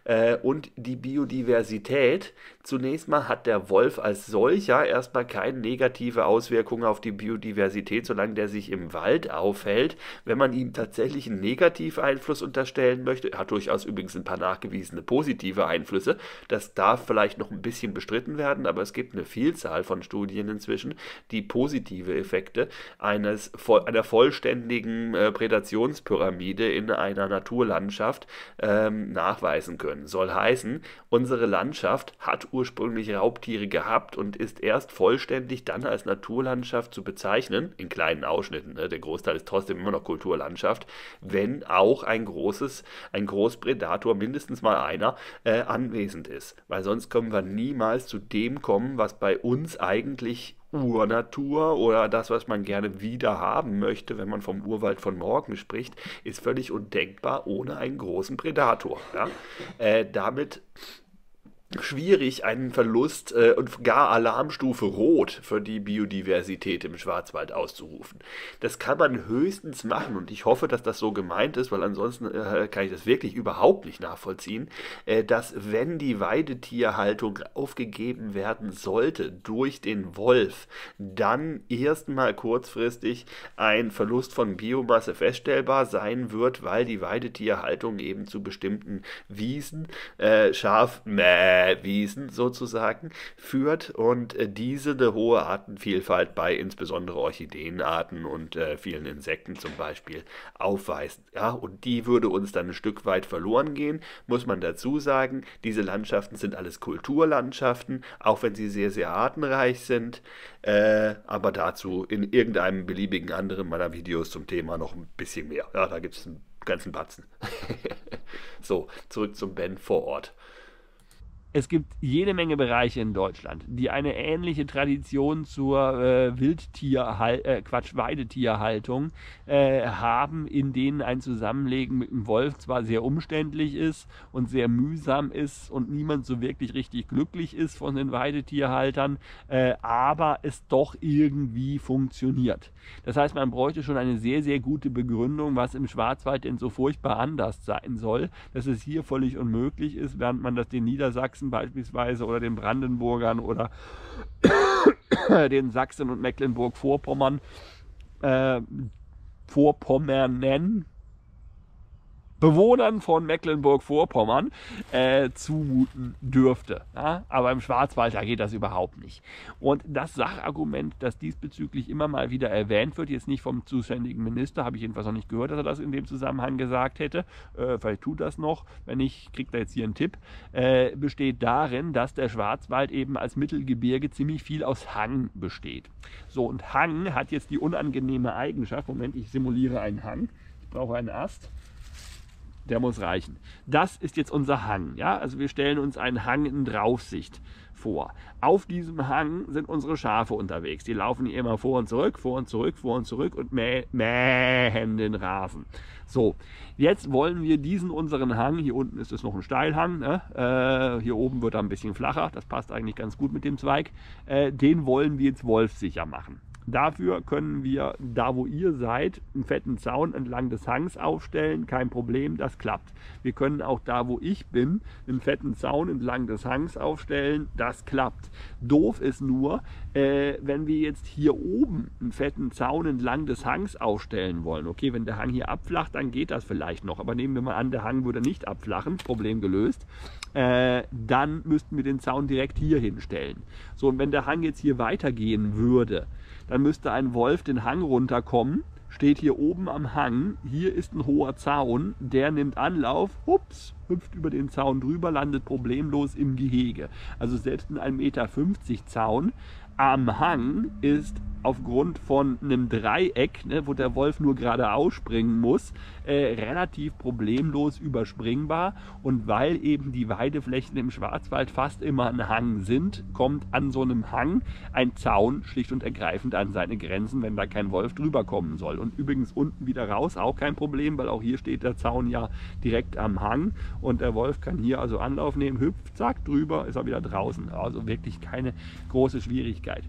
Und die Biodiversität. Zunächst mal hat der Wolf als solcher erstmal keine negative Auswirkung auf die Biodiversität, solange der sich im Wald aufhält. Wenn man ihm tatsächlich einen negativen Einfluss unterstellen möchte, er hat durchaus übrigens ein paar nachgewiesene positive Einflüsse, das darf vielleicht noch ein bisschen bestritten werden, aber es gibt eine Vielzahl von Studien inzwischen, die positive Effekte einer vollständigen Prädationspyramide in einer Naturlandschaft nachweisen können. Soll heißen, unsere Landschaft hat ursprünglich Raubtiere gehabt und ist erst vollständig dann als Naturlandschaft zu bezeichnen, in kleinen Ausschnitten, ne? Der Großteil ist trotzdem immer noch Kulturlandschaft, wenn auch ein Großprädator, mindestens mal einer, anwesend ist. Weil sonst können wir niemals zu dem kommen, was bei uns eigentlich Urnatur oder das, was man gerne wieder haben möchte, wenn man vom Urwald von morgen spricht, ist völlig undenkbar ohne einen großen Prädator. Ja? Damit schwierig, einen Verlust und gar Alarmstufe Rot für die Biodiversität im Schwarzwald auszurufen. Das kann man höchstens machen, und ich hoffe, dass das so gemeint ist, weil ansonsten kann ich das wirklich überhaupt nicht nachvollziehen, dass wenn die Weidetierhaltung aufgegeben werden sollte durch den Wolf, dann erstmal kurzfristig ein Verlust von Biomasse feststellbar sein wird, weil die Weidetierhaltung eben zu bestimmten Wiesen, Wiesen sozusagen, führt und diese eine hohe Artenvielfalt bei insbesondere Orchideenarten und vielen Insekten zum Beispiel aufweisen. Ja, und die würde uns dann ein Stück weit verloren gehen, muss man dazu sagen. Diese Landschaften sind alles Kulturlandschaften, auch wenn sie sehr, sehr artenreich sind, aber dazu in irgendeinem beliebigen anderen meiner Videos zum Thema noch ein bisschen mehr. Ja, da gibt es einen ganzen Batzen. So, zurück zum Ben vor Ort. Es gibt jede Menge Bereiche in Deutschland, die eine ähnliche Tradition zur Weidetierhaltung haben, in denen ein Zusammenlegen mit dem Wolf zwar sehr umständlich ist und sehr mühsam ist und niemand so wirklich richtig glücklich ist von den Weidetierhaltern, aber es doch irgendwie funktioniert. Das heißt, man bräuchte schon eine sehr, sehr gute Begründung, was im Schwarzwald denn so furchtbar anders sein soll, dass es hier völlig unmöglich ist, während man das den Niedersachsen beispielsweise oder den Brandenburgern oder den Sachsen und Mecklenburg-Vorpommern Vorpommernen Bewohnern von Mecklenburg-Vorpommern zumuten dürfte. Ja? Aber im Schwarzwald, da geht das überhaupt nicht. Und das Sachargument, das diesbezüglich immer mal wieder erwähnt wird, jetzt nicht vom zuständigen Minister, habe ich jedenfalls noch nicht gehört, dass er das in dem Zusammenhang gesagt hätte, vielleicht tut das noch, wenn nicht, kriegt er jetzt hier einen Tipp, besteht darin, dass der Schwarzwald eben als Mittelgebirge ziemlich viel aus Hang besteht. So, und Hang hat jetzt die unangenehme Eigenschaft, Moment, ich simuliere einen Hang, ich brauche einen Ast. Der muss reichen. Das ist jetzt unser Hang. Ja? Also wir stellen uns einen Hang in Draufsicht vor. Auf diesem Hang sind unsere Schafe unterwegs. Die laufen hier immer vor und zurück, vor und zurück, vor und zurück und mähen den Rasen. So, jetzt wollen wir diesen unseren Hang, hier unten ist es noch ein Steilhang, ne? Hier oben wird er ein bisschen flacher, das passt eigentlich ganz gut mit dem Zweig, den wollen wir jetzt wolfsicher machen. Dafür können wir, da wo ihr seid, einen fetten Zaun entlang des Hangs aufstellen. Kein Problem, das klappt. Wir können auch da, wo ich bin, einen fetten Zaun entlang des Hangs aufstellen. Das klappt. Doof ist nur, wenn wir jetzt hier oben einen fetten Zaun entlang des Hangs aufstellen wollen. Okay, wenn der Hang hier abflacht, dann geht das vielleicht noch. Aber nehmen wir mal an, der Hang würde nicht abflachen. Problem gelöst. Dann müssten wir den Zaun direkt hier hinstellen. So, und wenn der Hang jetzt hier weitergehen würde, dann müsste ein Wolf den Hang runterkommen, steht hier oben am Hang, hier ist ein hoher Zaun, der nimmt Anlauf, hups, hüpft über den Zaun drüber, landet problemlos im Gehege. Also selbst ein 1,50 Meter Zaun am Hang ist aufgrund von einem Dreieck, ne, wo der Wolf nur geradeaus springen muss, relativ problemlos überspringbar. Und weil eben die Weideflächen im Schwarzwald fast immer ein Hang sind, kommt an so einem Hang ein Zaun schlicht und ergreifend an seine Grenzen, wenn da kein Wolf drüber kommen soll. Und übrigens unten wieder raus, auch kein Problem, weil auch hier steht der Zaun ja direkt am Hang und der Wolf kann hier also Anlauf nehmen, hüpft, zack, drüber, ist er wieder draußen. Also wirklich keine große Schwierigkeit.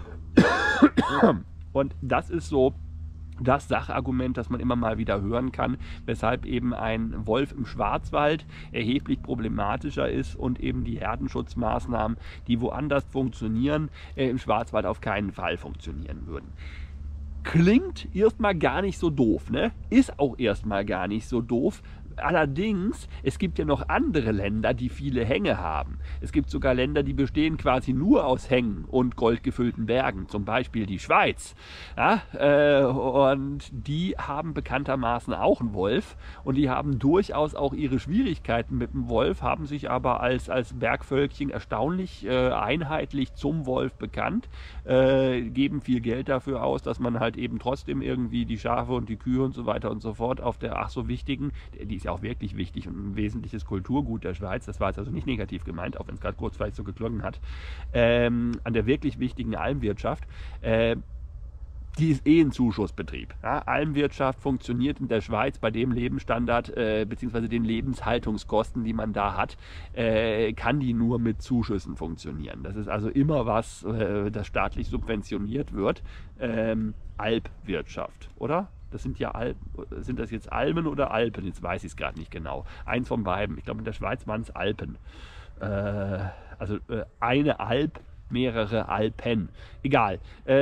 Und das ist so das Sachargument, das man immer mal wieder hören kann, weshalb eben ein Wolf im Schwarzwald erheblich problematischer ist und eben die Herdenschutzmaßnahmen, die woanders funktionieren, im Schwarzwald auf keinen Fall funktionieren würden. Klingt erstmal gar nicht so doof, ne? Ist auch erstmal gar nicht so doof. Allerdings, es gibt ja noch andere Länder, die viele Hänge haben. Es gibt sogar Länder, die bestehen quasi nur aus Hängen und goldgefüllten Bergen, zum Beispiel die Schweiz. Ja, und die haben bekanntermaßen auch einen Wolf und die haben durchaus auch ihre Schwierigkeiten mit dem Wolf, haben sich aber als Bergvölkchen erstaunlich einheitlich zum Wolf bekannt, geben viel Geld dafür aus, dass man halt eben trotzdem irgendwie die Schafe und die Kühe und so weiter und so fort auf der ach so wichtigen, die ist ja auch wirklich wichtig und ein wesentliches Kulturgut der Schweiz, das war jetzt also nicht negativ gemeint, auch wenn es gerade kurz vielleicht so geklungen hat, an der wirklich wichtigen Almwirtschaft, die ist ein Zuschussbetrieb. Ja, Almwirtschaft funktioniert in der Schweiz bei dem Lebensstandard bzw. den Lebenshaltungskosten, die man da hat, kann die nur mit Zuschüssen funktionieren. Das ist also immer was, das staatlich subventioniert wird. Alpwirtschaft, oder? Das sind ja sind das jetzt Almen oder Alpen? Jetzt weiß ich es gerade nicht genau. Eins von beiden. Ich glaube, in der Schweiz waren es Alpen. Also eine Alp, mehrere Alpen. Egal.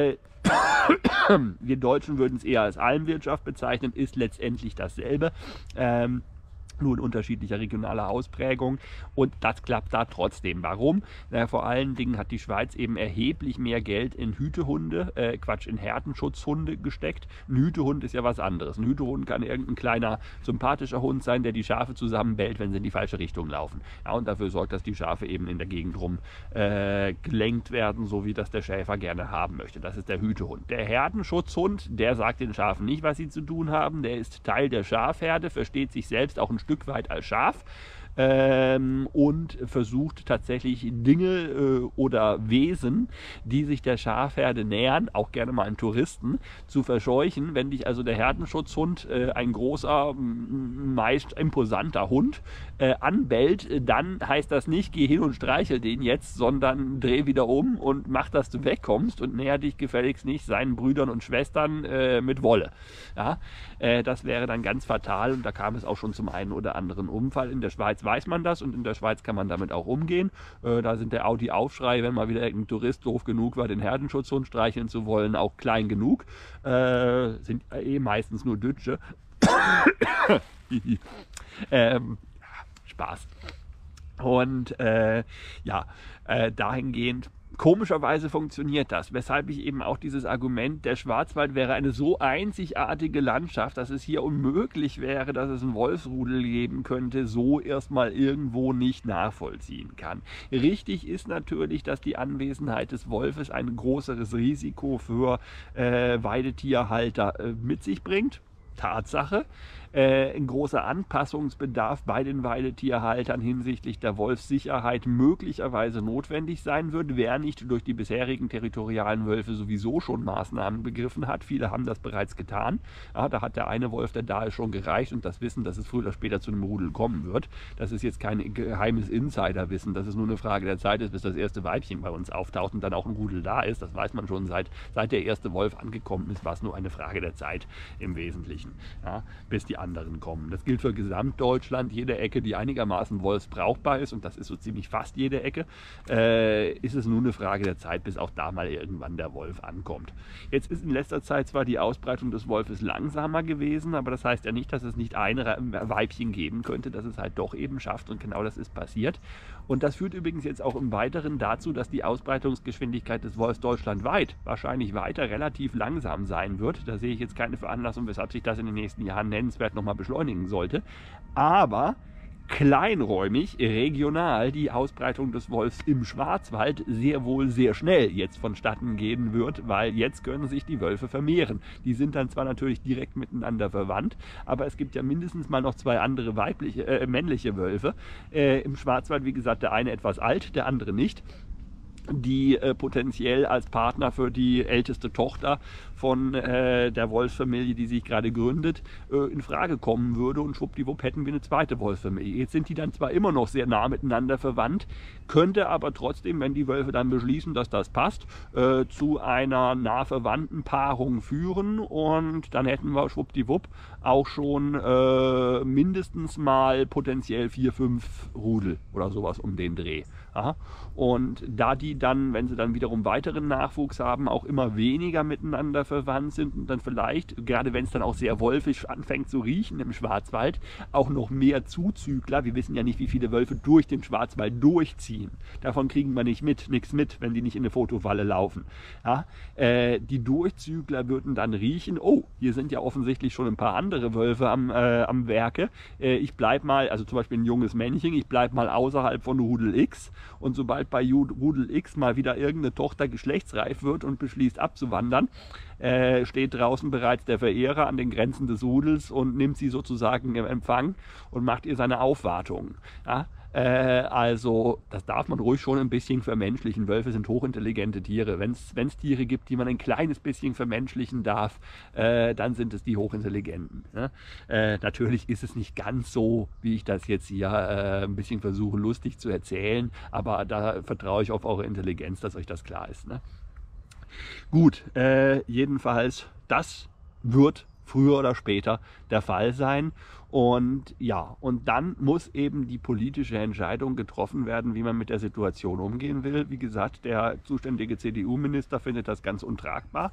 Wir Deutschen würden es eher als Almwirtschaft bezeichnen, ist letztendlich dasselbe. Nur in unterschiedlicher regionaler Ausprägung und das klappt da trotzdem. Warum? Na, vor allen Dingen hat die Schweiz eben erheblich mehr Geld in Hütehunde, in Herdenschutzhunde gesteckt. Ein Hütehund ist ja was anderes. Ein Hütehund kann irgendein kleiner, sympathischer Hund sein, der die Schafe zusammenbellt, wenn sie in die falsche Richtung laufen. Ja, und dafür sorgt, dass die Schafe eben in der Gegend rum gelenkt werden, so wie das der Schäfer gerne haben möchte. Das ist der Hütehund. Der Herdenschutzhund, der sagt den Schafen nicht, was sie zu tun haben. Der ist Teil der Schafherde, versteht sich selbst auch ein Stück weit als Schaf und versucht tatsächlich Dinge oder Wesen, die sich der Schafherde nähern, auch gerne mal einen Touristen, zu verscheuchen. Wenn dich also der Herdenschutzhund, ein großer, meist imposanter Hund, anbellt, dann heißt das nicht, geh hin und streichel den jetzt, sondern dreh wieder um und mach, dass du wegkommst und näher dich gefälligst nicht seinen Brüdern und Schwestern mit Wolle. Ja? Das wäre dann ganz fatal und da kam es auch schon zum einen oder anderen Unfall. In der Schweiz war weiß man das und in der Schweiz kann man damit auch umgehen. Da sind der Audi-Aufschrei, wenn mal wieder irgendein Tourist doof genug war, den Herdenschutzhund streicheln zu wollen, auch klein genug. Sind meistens nur Dütsche. Spaß. Und dahingehend, komischerweise funktioniert das, weshalb ich eben auch dieses Argument, der Schwarzwald wäre eine so einzigartige Landschaft, dass es hier unmöglich wäre, dass es einen Wolfsrudel geben könnte, so erstmal irgendwo nicht nachvollziehen kann. Richtig ist natürlich, dass die Anwesenheit des Wolfes ein größeres Risiko für Weidetierhalter mit sich bringt. Tatsache. Ein großer Anpassungsbedarf bei den Weidetierhaltern hinsichtlich der Wolfssicherheit möglicherweise notwendig sein wird, wer nicht durch die bisherigen territorialen Wölfe sowieso schon Maßnahmen begriffen hat. Viele haben das bereits getan. Ja, da hat der eine Wolf, der da ist, schon gereicht und das Wissen, dass es früher oder später zu einem Rudel kommen wird. Das ist jetzt kein geheimes Insiderwissen, dass es nur eine Frage der Zeit ist, bis das erste Weibchen bei uns auftaucht und dann auch ein Rudel da ist. Das weiß man schon seit der erste Wolf angekommen ist, war es nur eine Frage der Zeit im Wesentlichen, ja, bis die anderen kommen. Das gilt für Gesamtdeutschland. Jede Ecke, die einigermaßen wolfsbrauchbar ist, und das ist so ziemlich fast jede Ecke, ist es nur eine Frage der Zeit, bis auch da mal irgendwann der Wolf ankommt. Jetzt ist in letzter Zeit zwar die Ausbreitung des Wolfes langsamer gewesen, aber das heißt ja nicht, dass es nicht ein Weibchen geben könnte, dass es halt doch eben schafft, und genau das ist passiert. Und das führt übrigens jetzt auch im Weiteren dazu, dass die Ausbreitungsgeschwindigkeit des Wolfs deutschlandweit wahrscheinlich weiter relativ langsam sein wird. Da sehe ich jetzt keine Veranlassung, weshalb sich das in den nächsten Jahren nennenswert nochmal beschleunigen sollte. Aber kleinräumig, regional die Ausbreitung des Wolfs im Schwarzwald sehr wohl sehr schnell jetzt vonstatten gehen wird, weil jetzt können sich die Wölfe vermehren. Die sind dann zwar natürlich direkt miteinander verwandt, aber es gibt ja mindestens mal noch zwei andere männliche Wölfe. Im Schwarzwald, wie gesagt, der eine etwas alt, der andere nicht, die potenziell als Partner für die älteste Tochter von der Wolfsfamilie, die sich gerade gründet, in Frage kommen würde, und schwuppdiwupp hätten wir eine zweite Wolfsfamilie. Jetzt sind die dann zwar immer noch sehr nah miteinander verwandt, könnte aber trotzdem, wenn die Wölfe dann beschließen, dass das passt, zu einer nah verwandten Paarung führen, und dann hätten wir schwuppdiwupp auch schon mindestens mal potenziell 4, 5 Rudel oder sowas um den Dreh. Aha. Und da die dann, wenn sie dann wiederum weiteren Nachwuchs haben, auch immer weniger miteinander verwandt sind und dann vielleicht, gerade wenn es dann auch sehr wolfisch anfängt zu riechen im Schwarzwald, auch noch mehr Zuzügler, wir wissen ja nicht, wie viele Wölfe durch den Schwarzwald durchziehen. Davon kriegen wir nichts mit, wenn die nicht in eine Fotowalle laufen. Ja? Die Durchzügler würden dann riechen, oh, hier sind ja offensichtlich schon ein paar andere Wölfe am Werke. Ich bleibe mal, also zum Beispiel ein junges Männchen, ich bleibe mal außerhalb von Rudel X, und sobald bei Rudel X mal wieder irgendeine Tochter geschlechtsreif wird und beschließt abzuwandern, steht draußen bereits der Verehrer an den Grenzen des Rudels und nimmt sie sozusagen im Empfang und macht ihr seine Aufwartung. Ja? Also das darf man ruhig schon ein bisschen vermenschlichen. Wölfe sind hochintelligente Tiere. Wenn es Tiere gibt, die man ein kleines bisschen vermenschlichen darf, dann sind es die hochintelligenten. Ne? Natürlich ist es nicht ganz so, wie ich das jetzt hier ein bisschen versuche lustig zu erzählen, aber da vertraue ich auf eure Intelligenz, dass euch das klar ist. Ne? Gut, jedenfalls, das wird früher oder später der Fall sein. Und ja, und dann muss eben die politische Entscheidung getroffen werden, wie man mit der Situation umgehen will. Wie gesagt, der zuständige CDU-Minister findet das ganz untragbar.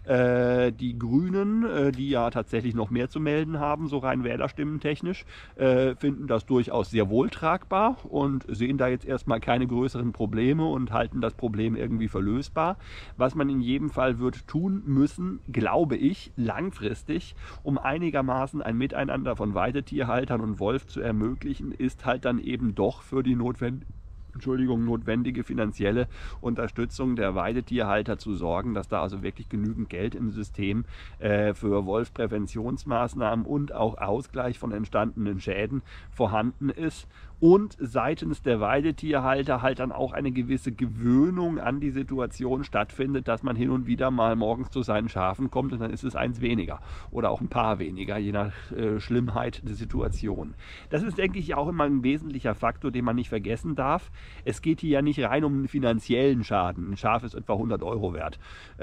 Die Grünen, die ja tatsächlich noch mehr zu melden haben, so rein wählerstimmentechnisch, finden das durchaus sehr wohl tragbar und sehen da jetzt erstmal keine größeren Probleme und halten das Problem irgendwie für lösbar. Was man in jedem Fall wird tun müssen, glaube ich, langfristig, um einigermaßen ein Miteinander von Weidetierhaltern und Wolf zu ermöglichen, ist halt dann eben doch für die notwendige finanzielle Unterstützung der Weidetierhalter zu sorgen, dass da also wirklich genügend Geld im System für Wolfspräventionsmaßnahmen und auch Ausgleich von entstandenen Schäden vorhanden ist. Und seitens der Weidetierhalter halt dann auch eine gewisse Gewöhnung an die Situation stattfindet, dass man hin und wieder mal morgens zu seinen Schafen kommt und dann ist es eins weniger oder auch ein paar weniger, je nach Schlimmheit der Situation. Das ist, denke ich, auch immer ein wesentlicher Faktor, den man nicht vergessen darf. Es geht hier ja nicht rein um einen finanziellen Schaden. Ein Schaf ist etwa 100 Euro wert.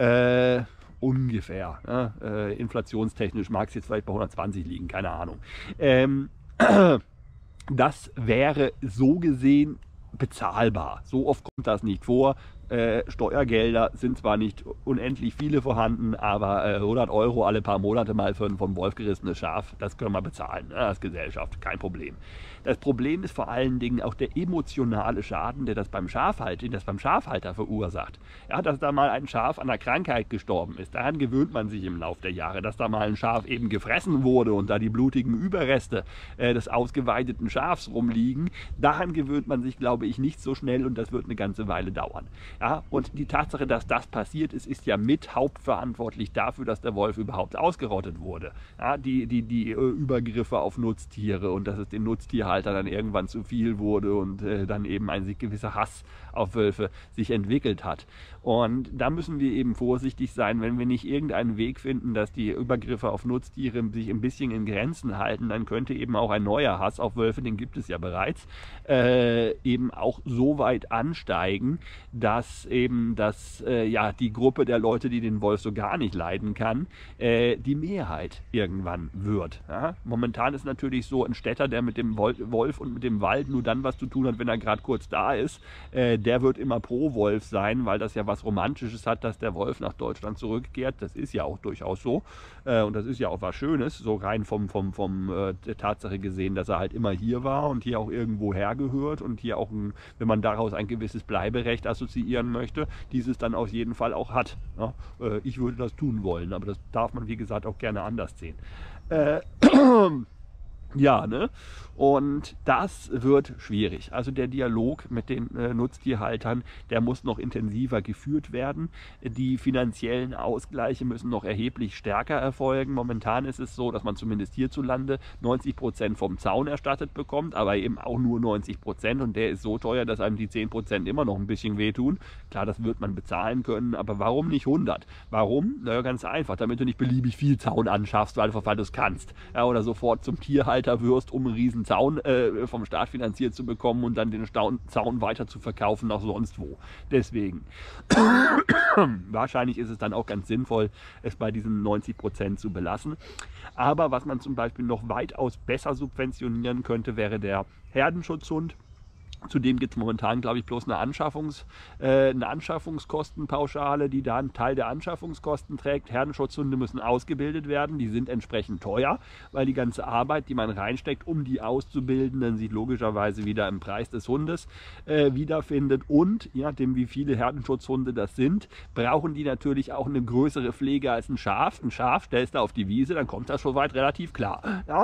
Ungefähr. Inflationstechnisch mag es jetzt vielleicht bei 120 liegen, keine Ahnung. das wäre so gesehen bezahlbar. So oft kommt das nicht vor. Steuergelder sind zwar nicht unendlich viele vorhanden, aber 100 Euro alle paar Monate mal für ein vom Wolf gerissenes Schaf, das können wir bezahlen, ne, als Gesellschaft, kein Problem. Das Problem ist vor allen Dingen auch der emotionale Schaden, den das beim Schafhalter verursacht. Ja, dass da mal ein Schaf an einer Krankheit gestorben ist, daran gewöhnt man sich im Laufe der Jahre. Dass da mal ein Schaf eben gefressen wurde und da die blutigen Überreste des ausgeweideten Schafs rumliegen, daran gewöhnt man sich, glaube ich, nicht so schnell und das wird eine ganze Weile dauern. Ja, und die Tatsache, dass das passiert ist, ist ja mit hauptverantwortlich dafür, dass der Wolf überhaupt ausgerottet wurde. Ja, die Übergriffe auf Nutztiere und dass es den Nutztierhalter dann irgendwann zu viel wurde und dann eben ein gewisser Hass auf Wölfe sich entwickelt hat. Und da müssen wir eben vorsichtig sein, wenn wir nicht irgendeinen Weg finden, dass die Übergriffe auf Nutztiere sich ein bisschen in Grenzen halten, dann könnte eben auch ein neuer Hass auf Wölfe, den gibt es ja bereits, eben auch so weit ansteigen, dass eben die Gruppe der Leute, die den Wolf so gar nicht leiden kann, die Mehrheit irgendwann wird. Ja? Momentan ist natürlich so, ein Städter, der mit dem Wolf und mit dem Wald nur dann was zu tun hat, wenn er gerade kurz da ist, der wird immer pro Wolf sein, weil das ja was Romantisches hat, dass der Wolf nach Deutschland zurückkehrt. Das ist ja auch durchaus so und das ist ja auch was Schönes, so rein der Tatsache gesehen, dass er halt immer hier war und hier auch irgendwo hergehört und hier auch, wenn man daraus ein gewisses Bleiberecht assoziieren möchte, dieses dann auf jeden Fall auch hat. Ja? Ich würde das tun wollen, aber das darf man, wie gesagt, auch gerne anders sehen. Ja, ne? Und das wird schwierig. Also der Dialog mit den Nutztierhaltern, der muss noch intensiver geführt werden. Die finanziellen Ausgleiche müssen noch erheblich stärker erfolgen. Momentan ist es so, dass man zumindest hierzulande 90% vom Zaun erstattet bekommt, aber eben auch nur 90% und der ist so teuer, dass einem die 10% immer noch ein bisschen wehtun. Klar, das wird man bezahlen können, aber warum nicht 100? Warum? Na ja, ganz einfach, damit du nicht beliebig viel Zaun anschaffst, weil du es kannst. Ja, oder sofort zum Tierhalter wirst, um einen riesen Zaun vom Staat finanziert zu bekommen und dann den Zaun weiter zu verkaufen nach sonst wo. Deswegen, wahrscheinlich ist es dann auch ganz sinnvoll, es bei diesen 90% zu belassen. Aber was man zum Beispiel noch weitaus besser könnte, wäre der Herdenschutzhund. Zudem gibt es momentan, glaube ich, bloß eine Anschaffungskostenpauschale, die da einen Teil der Anschaffungskosten trägt. Herdenschutzhunde müssen ausgebildet werden, die sind entsprechend teuer, weil die ganze Arbeit, die man reinsteckt, um die auszubilden, dann sich logischerweise wieder im Preis des Hundes wiederfindet. Und, je nachdem wie viele Herdenschutzhunde das sind, brauchen die natürlich auch eine größere Pflege als ein Schaf. Ein Schaf stellst du auf die Wiese, dann kommt das schon weit relativ klar. Ja.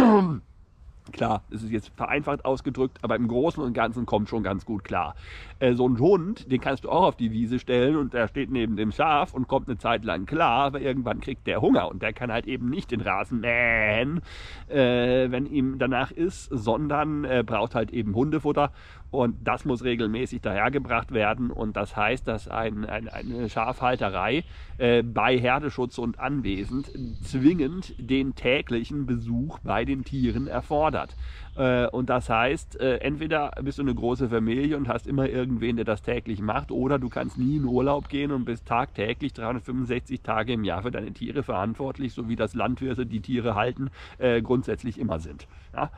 Klar, es ist jetzt vereinfacht ausgedrückt, aber im Großen und Ganzen kommt schon ganz gut klar. So ein Hund, den kannst du auch auf die Wiese stellen und der steht neben dem Schaf und kommt eine Zeit lang klar, aber irgendwann kriegt der Hunger und der kann halt eben nicht den Rasen mähen, wenn ihm danach ist, sondern braucht halt eben Hundefutter und das muss regelmäßig dahergebracht werden und das heißt, dass eine Schafhalterei bei Herdeschutzhund anwesend zwingend den täglichen Besuch bei den Tieren erfordert. Und das heißt, entweder bist du eine große Familie und hast immer irgendwen, der das täglich macht, oder du kannst nie in Urlaub gehen und bist tagtäglich 365 Tage im Jahr für deine Tiere verantwortlich, so wie das Landwirte, die Tiere halten, grundsätzlich immer sind. Ja?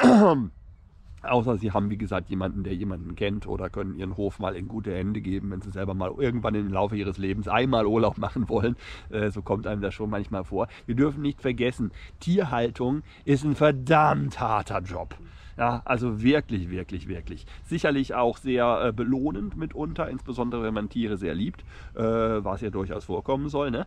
Außer sie haben, wie gesagt, jemanden, der jemanden kennt oder können ihren Hof mal in gute Hände geben, wenn sie selber mal irgendwann im Laufe ihres Lebens einmal Urlaub machen wollen. So kommt einem das schon manchmal vor. Wir dürfen nicht vergessen, Tierhaltung ist ein verdammt harter Job. Ja, also wirklich, wirklich, wirklich. Sicherlich auch sehr belohnend mitunter, insbesondere wenn man Tiere sehr liebt, was ja durchaus vorkommen soll. Ne?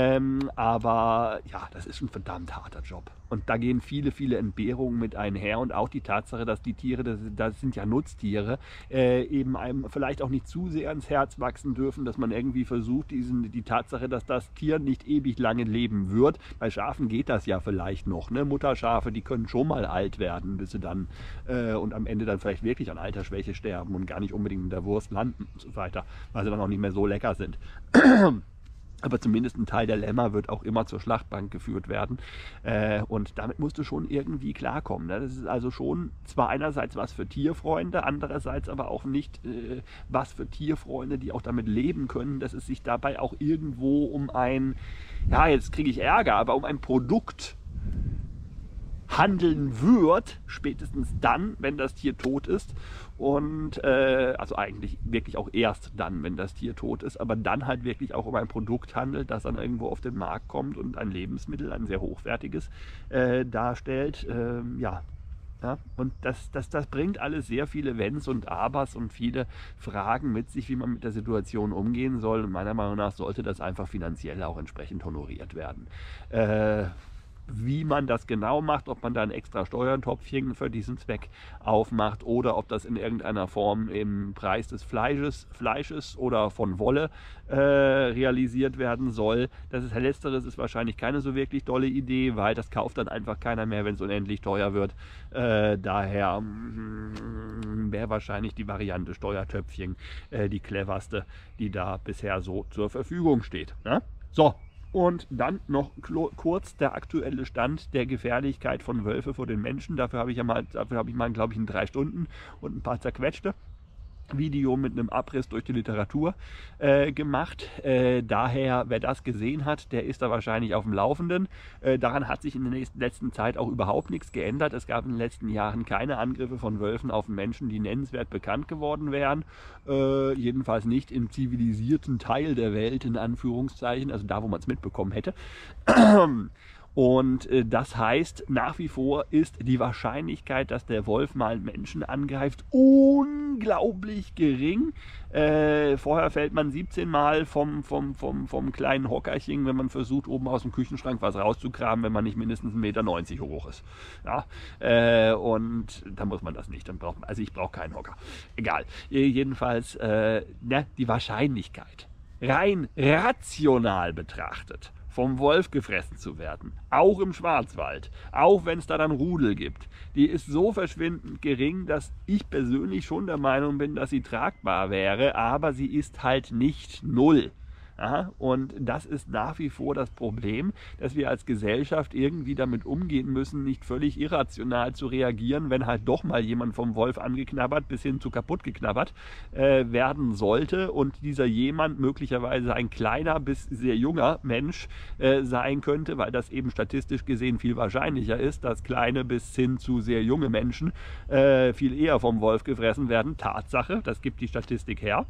Aber ja, das ist ein verdammt harter Job. Und da gehen viele, viele Entbehrungen mit einher und auch die Tatsache, dass die Tiere, das sind ja Nutztiere, eben einem vielleicht auch nicht zu sehr ans Herz wachsen dürfen, dass man irgendwie versucht, die Tatsache, dass das Tier nicht ewig lange leben wird. Bei Schafen geht das ja vielleicht noch. Ne? Mutterschafe, die können schon mal alt werden, bis sie dann und am Ende dann vielleicht wirklich an Altersschwäche sterben und gar nicht unbedingt in der Wurst landen und so weiter, weil sie dann auch nicht mehr so lecker sind. Aber zumindest ein Teil der Lämmer wird auch immer zur Schlachtbank geführt werden. Und damit musst du schon irgendwie klarkommen. Ne? Das ist also schon zwar einerseits was für Tierfreunde, andererseits aber auch nicht was für Tierfreunde, die auch damit leben können, dass es sich dabei auch irgendwo um jetzt kriege ich Ärger, aber um ein Produkt handeln wird, spätestens dann, wenn das Tier tot ist. Und also eigentlich wirklich auch erst dann, wenn das Tier tot ist, aber dann halt wirklich auch um ein Produkt handelt, das dann irgendwo auf den Markt kommt und ein Lebensmittel, ein sehr hochwertiges, darstellt. Ja, und das bringt alles sehr viele Wenns und Abers und viele Fragen mit sich, wie man mit der Situation umgehen soll. Und meiner Meinung nach sollte das einfach finanziell auch entsprechend honoriert werden. Wie man das genau macht, ob man da ein extra Steuertopfchen für diesen Zweck aufmacht oder ob das in irgendeiner Form im Preis des Fleisches oder von Wolle realisiert werden soll. Letzteres ist wahrscheinlich keine so wirklich tolle Idee, weil das kauft dann einfach keiner mehr, wenn es unendlich teuer wird. Daher wäre wahrscheinlich die Variante Steuertöpfchen die cleverste, die da bisher so zur Verfügung steht. Ne? So. Und dann noch kurz der aktuelle Stand der Gefährlichkeit von Wölfe vor den Menschen. Dafür habe ich mal, glaube ich, in 3 Stunden und ein paar zerquetschte Video mit einem Abriss durch die Literatur gemacht. Daher, wer das gesehen hat, der ist da wahrscheinlich auf dem Laufenden. Daran hat sich in der letzten Zeit auch überhaupt nichts geändert. Es gab in den letzten Jahren keine Angriffe von Wölfen auf Menschen, die nennenswert bekannt geworden wären. Jedenfalls nicht im zivilisierten Teil der Welt, in Anführungszeichen, also da, wo man es mitbekommen hätte. Und das heißt, nach wie vor ist die Wahrscheinlichkeit, dass der Wolf mal einen Menschen angreift, unglaublich gering. Vorher fällt man 17 Mal vom kleinen Hockerchen, wenn man versucht, oben aus dem Küchenschrank was rauszukramen, wenn man nicht mindestens 1,90 Meter hoch ist. Ja? Und da muss man das nicht. Dann braucht man, also ich brauche keinen Hocker. Egal. Jedenfalls die Wahrscheinlichkeit, rein rational betrachtet, vom Wolf gefressen zu werden, auch im Schwarzwald, auch wenn es da dann Rudel gibt, die ist so verschwindend gering, dass ich persönlich schon der Meinung bin, dass sie tragbar wäre, aber sie ist halt nicht 0. Ja, und das ist nach wie vor das Problem, dass wir als Gesellschaft irgendwie damit umgehen müssen, nicht völlig irrational zu reagieren, wenn halt doch mal jemand vom Wolf angeknabbert bis hin zu kaputt geknabbert werden sollte und dieser jemand möglicherweise ein kleiner bis sehr junger Mensch sein könnte, weil das eben statistisch gesehen viel wahrscheinlicher ist, dass kleine bis hin zu sehr junge Menschen viel eher vom Wolf gefressen werden. Tatsache, das gibt die Statistik her.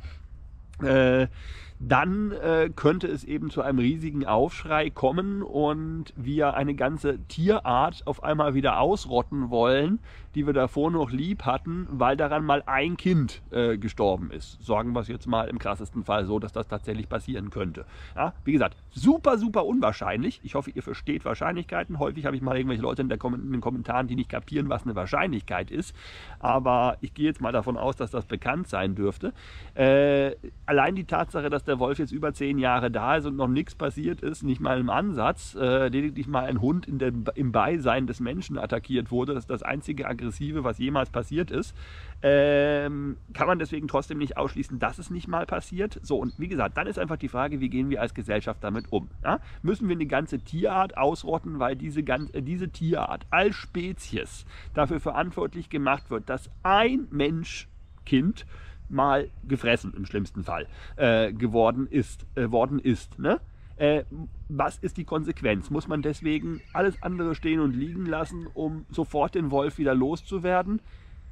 Dann könnte es eben zu einem riesigen Aufschrei kommen und wir eine ganze Tierart auf einmal wieder ausrotten wollen, die wir davor noch lieb hatten, weil daran mal ein Kind gestorben ist. Sagen wir es jetzt mal im krassesten Fall so, dass das tatsächlich passieren könnte. Ja, wie gesagt, super, super unwahrscheinlich. Ich hoffe, ihr versteht Wahrscheinlichkeiten. Häufig habe ich mal irgendwelche Leute in den Kommentaren, die nicht kapieren, was eine Wahrscheinlichkeit ist. Aber ich gehe jetzt mal davon aus, dass das bekannt sein dürfte. Allein die Tatsache, dass der Wolf jetzt über 10 Jahre da ist und noch nichts passiert ist, nicht mal im Ansatz, lediglich mal ein Hund im Beisein des Menschen attackiert wurde, das ist das einzige Aggressive, was jemals passiert ist, kann man deswegen trotzdem nicht ausschließen, dass es nicht mal passiert. So, und wie gesagt, dann ist einfach die Frage, wie gehen wir als Gesellschaft damit um? Ja? Müssen wir eine ganze Tierart ausrotten, weil diese Tierart als Spezies dafür verantwortlich gemacht wird, dass ein Menschkind mal gefressen, im schlimmsten Fall, worden ist. Ne? Was ist die Konsequenz? Muss man deswegen alles andere stehen und liegen lassen, um sofort den Wolf wieder loszuwerden?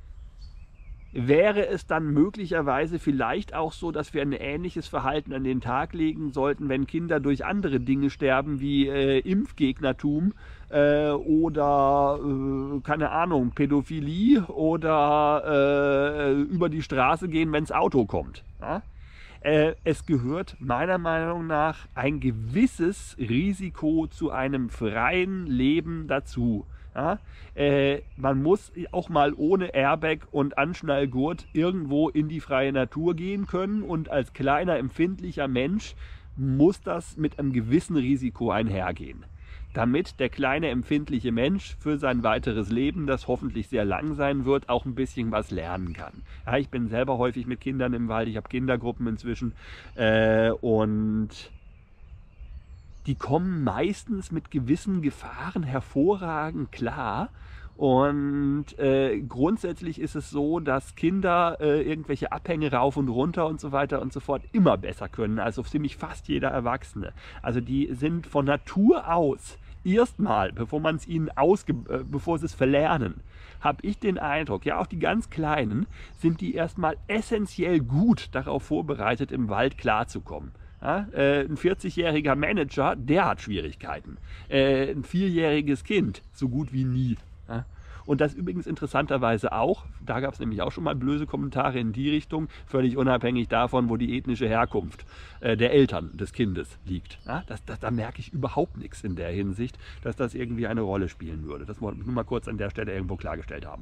Wäre es dann möglicherweise vielleicht auch so, dass wir ein ähnliches Verhalten an den Tag legen sollten, wenn Kinder durch andere Dinge sterben, wie Impfgegnertum oder, keine Ahnung, Pädophilie oder über die Straße gehen, wenn das Auto kommt? Ja? Es gehört meiner Meinung nach ein gewisses Risiko zu einem freien Leben dazu. Ja, man muss auch mal ohne Airbag und Anschnallgurt irgendwo in die freie Natur gehen können und als kleiner, empfindlicher Mensch muss das mit einem gewissen Risiko einhergehen, damit der kleine, empfindliche Mensch für sein weiteres Leben, das hoffentlich sehr lang sein wird, auch ein bisschen was lernen kann. Ja, ich bin selber häufig mit Kindern im Wald, ich habe Kindergruppen inzwischen und die kommen meistens mit gewissen Gefahren hervorragend klar. Und grundsätzlich ist es so, dass Kinder irgendwelche Abhänge rauf und runter und so weiter und so fort immer besser können als auf ziemlich fast jeder Erwachsene. Also die sind von Natur aus erstmal, bevor sie es verlernen, habe ich den Eindruck, ja auch die ganz Kleinen, sind die erstmal essentiell gut darauf vorbereitet, im Wald klarzukommen. Ja, ein 40-jähriger Manager, der hat Schwierigkeiten. Ein 4-jähriges Kind, so gut wie nie. Ja. Und das übrigens interessanterweise auch, da gab es nämlich auch schon mal böse Kommentare in die Richtung, völlig unabhängig davon, wo die ethnische Herkunft der Eltern des Kindes liegt. Ja, da merke ich überhaupt nichts in der Hinsicht, dass das irgendwie eine Rolle spielen würde. Das wollte ich nur mal kurz an der Stelle irgendwo klargestellt haben.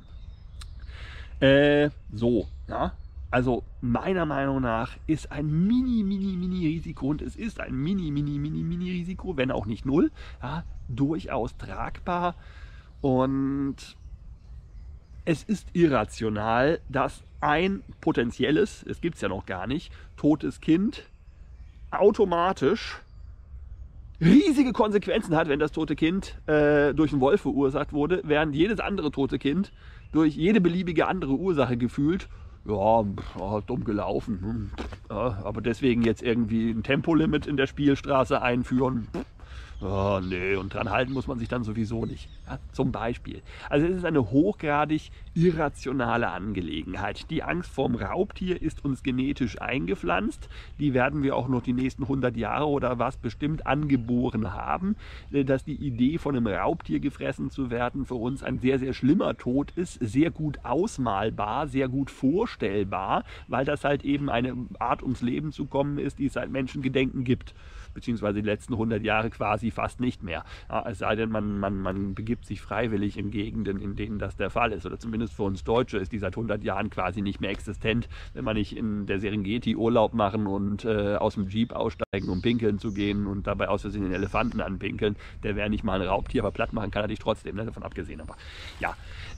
Ja. Also meiner Meinung nach ist ein Mini-Risiko, und es ist ein Mini-Risiko, wenn auch nicht null, ja, durchaus tragbar. Und es ist irrational, dass ein potenzielles, es gibt es ja noch gar nicht, totes Kind automatisch riesige Konsequenzen hat, wenn das tote Kind durch einen Wolf verursacht wurde, während jedes andere tote Kind durch jede beliebige andere Ursache gefühlt, ja, dumm gelaufen, ja, aber deswegen jetzt irgendwie ein Tempolimit in der Spielstraße einführen, oh, nee, und dran halten muss man sich dann sowieso nicht. Ja, zum Beispiel. Also es ist eine hochgradig irrationale Angelegenheit. Die Angst vorm Raubtier ist uns genetisch eingepflanzt. Die werden wir auch noch die nächsten 100 Jahre oder was bestimmt angeboren haben. Dass die Idee von einem Raubtier gefressen zu werden für uns ein sehr, sehr schlimmer Tod ist. Sehr gut ausmalbar, sehr gut vorstellbar, weil das halt eben eine Art, ums Leben zu kommen ist, die es seit Menschengedenken gibt. Beziehungsweise die letzten 100 Jahre quasi fast nicht mehr. Ja, es sei denn, man begibt sich freiwillig in Gegenden, in denen das der Fall ist. Oder zumindest für uns Deutsche ist die seit 100 Jahren quasi nicht mehr existent. Wenn man nicht in der Serengeti Urlaub machen und aus dem Jeep aussteigen, um pinkeln zu gehen und dabei aus Versehen den Elefanten anpinkeln, der wäre nicht mal ein Raubtier, aber platt machen kann er dich trotzdem, ne? Davon abgesehen. Aber ja,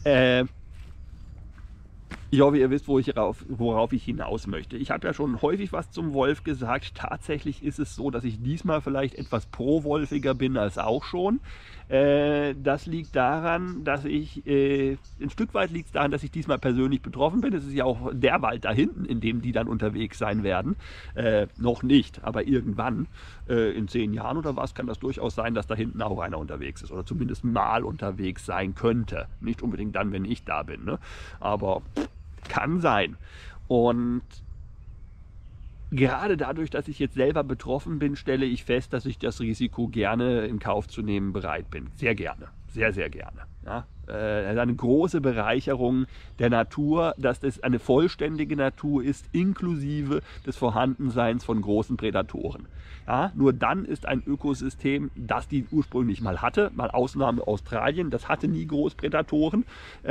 ich hoffe, ihr wisst, worauf ich hinaus möchte. Ich habe ja schon häufig was zum Wolf gesagt. Tatsächlich ist es so, dass ich diesmal vielleicht etwas pro-wolfiger bin als auch schon. Das liegt daran, dass ein Stück weit liegt es daran, dass ich diesmal persönlich betroffen bin. Es ist ja auch der Wald da hinten, in dem die dann unterwegs sein werden. Noch nicht, aber irgendwann, in 10 Jahren oder was, kann das durchaus sein, dass da hinten auch einer unterwegs ist. Oder zumindest mal unterwegs sein könnte. Nicht unbedingt dann, wenn ich da bin, ne? Aber kann sein. Und gerade dadurch, dass ich jetzt selber betroffen bin, stelle ich fest, dass ich das Risiko gerne in Kauf zu nehmen bereit bin. Sehr gerne. Sehr, sehr gerne. Ja, eine große Bereicherung der Natur, dass das eine vollständige Natur ist, inklusive des Vorhandenseins von großen Prädatoren. Ja, nur dann ist ein Ökosystem, das die ursprünglich mal hatte, mal Ausnahme Australien, das hatte nie Großprädatoren,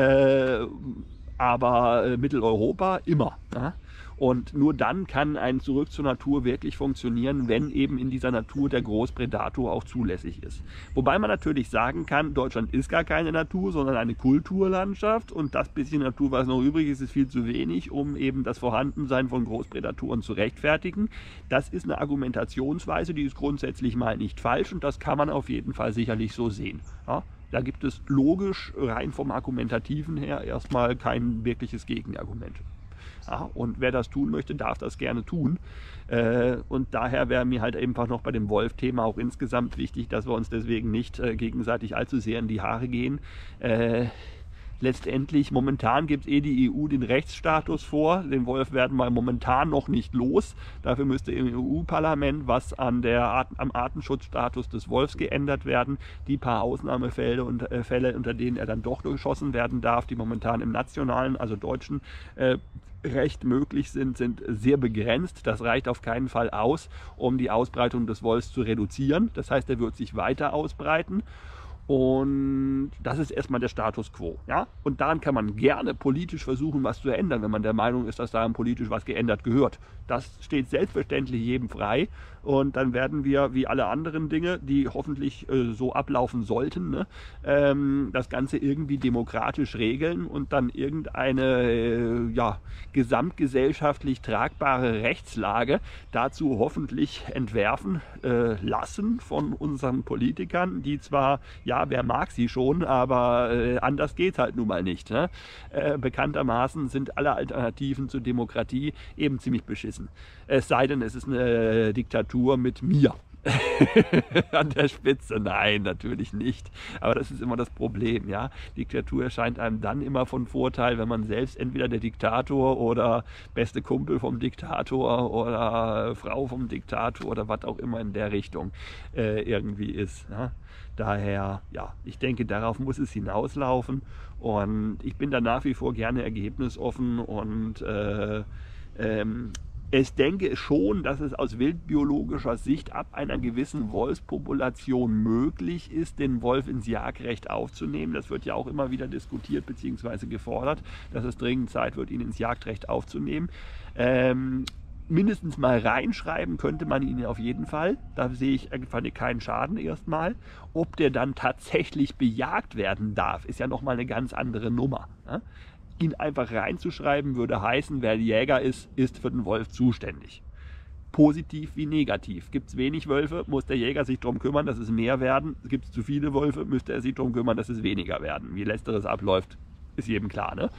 aber Mitteleuropa immer. Ja? Und nur dann kann ein Zurück zur Natur wirklich funktionieren, wenn eben in dieser Natur der Großprädator auch zulässig ist. Wobei man natürlich sagen kann, Deutschland ist gar keine Natur, sondern eine Kulturlandschaft, und das bisschen Natur, was noch übrig ist, ist viel zu wenig, um eben das Vorhandensein von Großprädatoren zu rechtfertigen. Das ist eine Argumentationsweise, die ist grundsätzlich mal nicht falsch, und das kann man auf jeden Fall sicherlich so sehen. Ja? Da gibt es logisch, rein vom Argumentativen her, erstmal kein wirkliches Gegenargument. Ja, und wer das tun möchte, darf das gerne tun. Und daher wäre mir halt einfach noch bei dem Wolf-Thema auch insgesamt wichtig, dass wir uns deswegen nicht gegenseitig allzu sehr in die Haare gehen. Letztendlich, momentan gibt die EU den Rechtsstatus vor. Den Wolf werden wir momentan noch nicht los. Dafür müsste im EU-Parlament was am Artenschutzstatus des Wolfs geändert werden. Die paar Ausnahmefälle unter denen er dann doch durchschossen werden darf, die momentan im nationalen, also deutschen Recht möglich sind sehr begrenzt. Das reicht auf keinen Fall aus, um die Ausbreitung des Wolfs zu reduzieren. Das heißt, er wird sich weiter ausbreiten. Und das ist erstmal der Status quo. Ja? Und daran kann man gerne politisch versuchen, was zu ändern, wenn man der Meinung ist, dass daran politisch was geändert gehört. Das steht selbstverständlich jedem frei. Und dann werden wir, wie alle anderen Dinge, die hoffentlich so ablaufen sollten, ne, das Ganze irgendwie demokratisch regeln und dann irgendeine gesamtgesellschaftlich tragbare Rechtslage dazu hoffentlich entwerfen lassen von unseren Politikern, die zwar, ja, wer mag sie schon, aber anders geht halt nun mal nicht. Ne? Bekanntermaßen sind alle Alternativen zur Demokratie eben ziemlich beschissen. Es sei denn, es ist eine Diktatur mit mir. An der Spitze, nein, natürlich nicht. Aber das ist immer das Problem, ja. Diktatur erscheint einem dann immer von Vorteil, wenn man selbst entweder der Diktator oder beste Kumpel vom Diktator oder Frau vom Diktator oder was auch immer in der Richtung irgendwie ist. Ja. Daher, ja, ich denke, darauf muss es hinauslaufen und ich bin da nach wie vor gerne ergebnisoffen und ich denke schon, dass es aus wildbiologischer Sicht ab einer gewissen Wolfspopulation möglich ist, den Wolf ins Jagdrecht aufzunehmen. Das wird ja auch immer wieder diskutiert bzw. gefordert, dass es dringend Zeit wird, ihn ins Jagdrecht aufzunehmen. Mindestens mal reinschreiben könnte man ihn auf jeden Fall. Da sehe ich einfach keinen Schaden erstmal. Ob der dann tatsächlich bejagt werden darf, ist ja nochmal eine ganz andere Nummer. Ne? Ihn einfach reinzuschreiben würde heißen, wer Jäger ist, ist für den Wolf zuständig. Positiv wie negativ. Gibt es wenig Wölfe, muss der Jäger sich darum kümmern, dass es mehr werden. Gibt es zu viele Wölfe, müsste er sich darum kümmern, dass es weniger werden. Wie letzteres abläuft, ist jedem klar. Ne?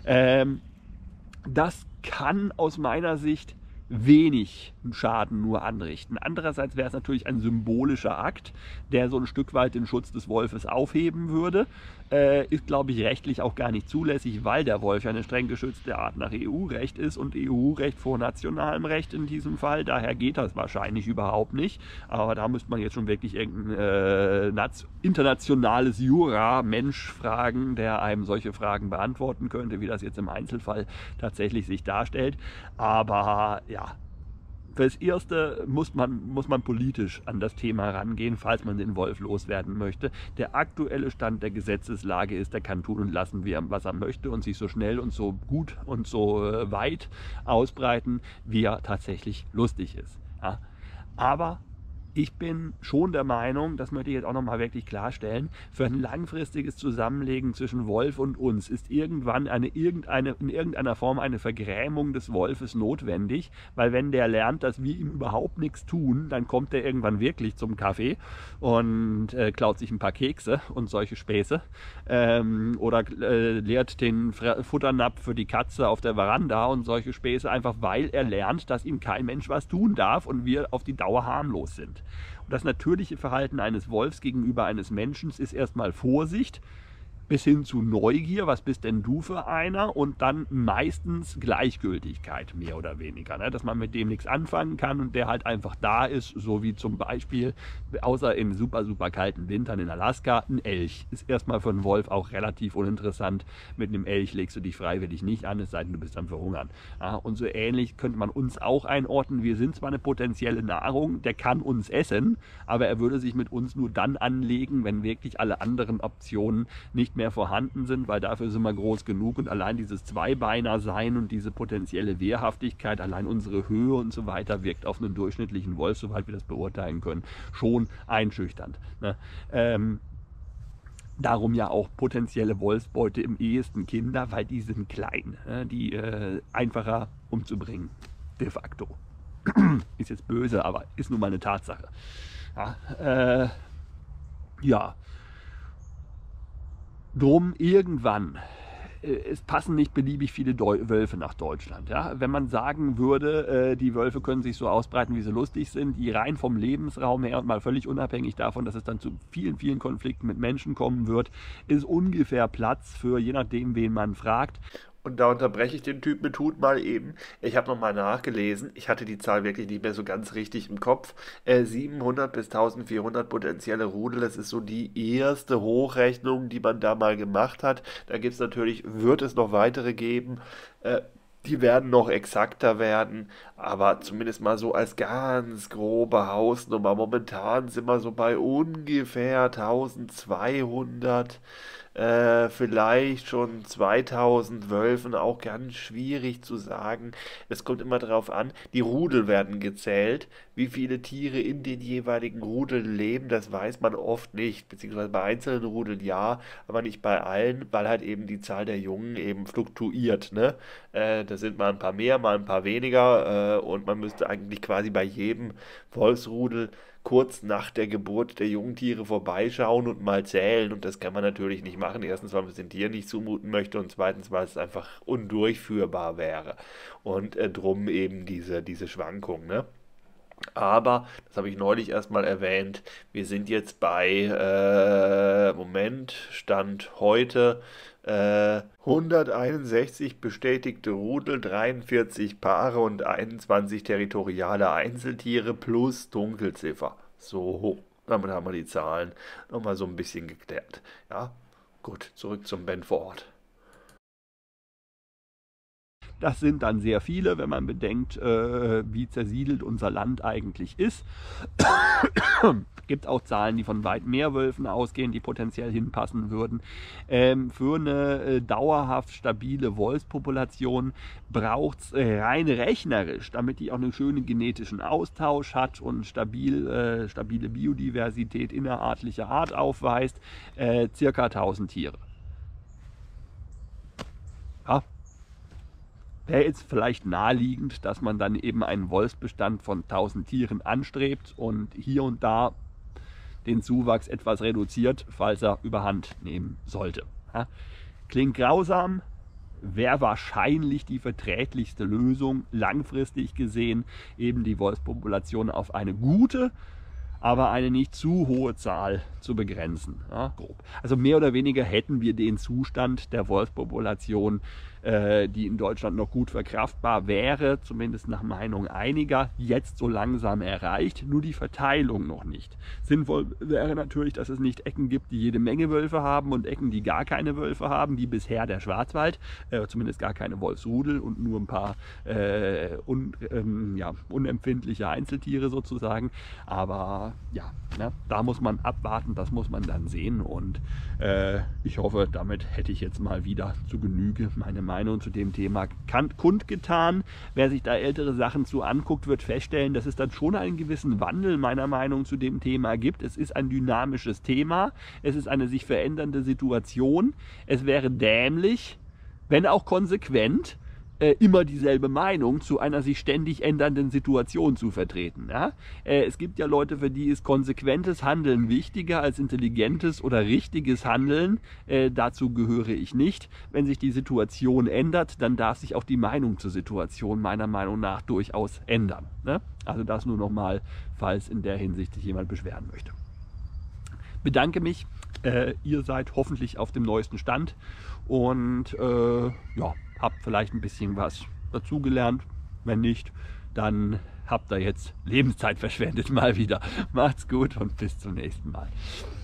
Das kann aus meiner Sicht wenig Schaden nur anrichten. Andererseits wäre es natürlich ein symbolischer Akt, der so ein Stück weit den Schutz des Wolfes aufheben würde. Ist, glaube ich, rechtlich auch gar nicht zulässig, weil der Wolf ja eine streng geschützte Art nach EU-Recht ist und EU-Recht vor nationalem Recht in diesem Fall. Daher geht das wahrscheinlich überhaupt nicht. Aber da müsste man jetzt schon wirklich irgendein internationales Jura-Mensch fragen, der einem solche Fragen beantworten könnte, wie das jetzt im Einzelfall tatsächlich sich darstellt. Aber ja, fürs Erste muss man politisch an das Thema rangehen, falls man den Wolf loswerden möchte. Der aktuelle Stand der Gesetzeslage ist, der kann tun und lassen, was er möchte und sich so schnell und so gut und so weit ausbreiten, wie er tatsächlich lustig ist. Ja. Aber ich bin schon der Meinung, das möchte ich jetzt auch nochmal wirklich klarstellen, für ein langfristiges Zusammenlegen zwischen Wolf und uns ist irgendwann in irgendeiner Form eine Vergrämung des Wolfes notwendig, weil wenn der lernt, dass wir ihm überhaupt nichts tun, dann kommt er irgendwann wirklich zum Kaffee und klaut sich ein paar Kekse und solche Späße oder leert den Futternapf für die Katze auf der Veranda und solche Späße, einfach weil er lernt, dass ihm kein Mensch was tun darf und wir auf die Dauer harmlos sind. Und das natürliche Verhalten eines Wolfs gegenüber eines Menschen ist erstmal Vorsicht, bis hin zu Neugier, was bist denn du für einer? Und dann meistens Gleichgültigkeit, mehr oder weniger. Ne? Dass man mit dem nichts anfangen kann und der halt einfach da ist, so wie zum Beispiel, außer in super, super kalten Wintern in Alaska, ein Elch. Ist erstmal für einen Wolf auch relativ uninteressant. Mit einem Elch legst du dich freiwillig nicht an, es sei denn, du bist am Verhungern. Ja, und so ähnlich könnte man uns auch einordnen. Wir sind zwar eine potenzielle Nahrung, der kann uns essen, aber er würde sich mit uns nur dann anlegen, wenn wirklich alle anderen Optionen nicht mehr vorhanden sind, weil dafür sind wir groß genug und allein dieses Zweibeiner-Sein und diese potenzielle Wehrhaftigkeit, allein unsere Höhe und so weiter wirkt auf einen durchschnittlichen Wolf, soweit wir das beurteilen können, schon einschüchternd. Ne? Darum ja auch potenzielle Wolfsbeute im ehesten Kinder, weil die sind klein, die einfacher umzubringen, de facto. Ist jetzt böse, aber ist nun mal eine Tatsache. Ja, ja. Drum irgendwann, es passen nicht beliebig viele Wölfe nach Deutschland. Ja? Wenn man sagen würde, die Wölfe können sich so ausbreiten, wie sie lustig sind, die rein vom Lebensraum her und mal völlig unabhängig davon, dass es dann zu vielen, vielen Konflikten mit Menschen kommen wird, ist ungefähr Platz für, je nachdem, wen man fragt. Und da unterbreche ich den Typ mit Hut mal eben. Ich habe nochmal nachgelesen. Ich hatte die Zahl wirklich nicht mehr so ganz richtig im Kopf. 700 bis 1400 potenzielle Rudel. Das ist so die erste Hochrechnung, die man da mal gemacht hat. Da gibt es natürlich, wird es noch weitere geben. Die werden noch exakter werden, aber zumindest mal so als ganz grobe Hausnummer. Momentan sind wir so bei ungefähr 1200, vielleicht schon 2000 Wölfen, auch ganz schwierig zu sagen. Es kommt immer darauf an, die Rudel werden gezählt. Wie viele Tiere in den jeweiligen Rudeln leben, das weiß man oft nicht, beziehungsweise bei einzelnen Rudeln ja, aber nicht bei allen, weil halt eben die Zahl der Jungen eben fluktuiert, ne? Da sind mal ein paar mehr, mal ein paar weniger und man müsste eigentlich quasi bei jedem Wolfsrudel kurz nach der Geburt der Jungtiere vorbeischauen und mal zählen und das kann man natürlich nicht machen. Erstens, weil man es den Tieren nicht zumuten möchte und zweitens, weil es einfach undurchführbar wäre und drum eben diese Schwankung, ne? Aber, das habe ich neulich erstmal erwähnt, wir sind jetzt bei, Moment, Stand heute, 161 bestätigte Rudel, 43 Paare und 21 territoriale Einzeltiere plus Dunkelziffer. So, damit haben wir die Zahlen nochmal so ein bisschen geklärt. Ja, gut, zurück zum Ben vor Ort. Das sind dann sehr viele, wenn man bedenkt, wie zersiedelt unser Land eigentlich ist. Es gibt auch Zahlen, die von weit mehr Wölfen ausgehen, die potenziell hinpassen würden. Für eine dauerhaft stabile Wolfspopulation braucht es rein rechnerisch, damit die auch einen schönen genetischen Austausch hat und stabile Biodiversität innerartlicher Art aufweist, circa 1000 Tiere. Ja, wäre jetzt vielleicht naheliegend, dass man dann eben einen Wolfsbestand von 1000 Tieren anstrebt und hier und da den Zuwachs etwas reduziert, falls er überhand nehmen sollte. Ja, klingt grausam, wäre wahrscheinlich die verträglichste Lösung, langfristig gesehen, eben die Wolfspopulation auf eine gute, aber eine nicht zu hohe Zahl zu begrenzen. Ja, grob. Also mehr oder weniger hätten wir den Zustand der Wolfspopulation, die in Deutschland noch gut verkraftbar wäre, zumindest nach Meinung einiger, jetzt so langsam erreicht, nur die Verteilung noch nicht. Sinnvoll wäre natürlich, dass es nicht Ecken gibt, die jede Menge Wölfe haben und Ecken, die gar keine Wölfe haben, wie bisher der Schwarzwald, zumindest gar keine Wolfsrudel und nur ein paar unempfindliche Einzeltiere sozusagen. Aber ja, ne, da muss man abwarten, das muss man dann sehen und ich hoffe, damit hätte ich jetzt mal wieder zu Genüge meine Meinung zu dem Thema kundgetan. Wer sich da ältere Sachen zu anguckt, wird feststellen, dass es dann schon einen gewissen Wandel meiner Meinung zu dem Thema gibt. Es ist ein dynamisches Thema, es ist eine sich verändernde Situation. Es wäre dämlich, wenn auch konsequent, immer dieselbe Meinung zu einer sich ständig ändernden Situation zu vertreten. Ja? Es gibt ja Leute, für die ist konsequentes Handeln wichtiger als intelligentes oder richtiges Handeln. Dazu gehöre ich nicht. Wenn sich die Situation ändert, dann darf sich auch die Meinung zur Situation meiner Meinung nach durchaus ändern. Ne? Also das nur nochmal, falls in der Hinsicht sich jemand beschweren möchte. Bedanke mich. Ihr seid hoffentlich auf dem neuesten Stand und habt vielleicht ein bisschen was dazugelernt. Wenn nicht, dann habt ihr jetzt Lebenszeit verschwendet mal wieder. Macht's gut und bis zum nächsten Mal.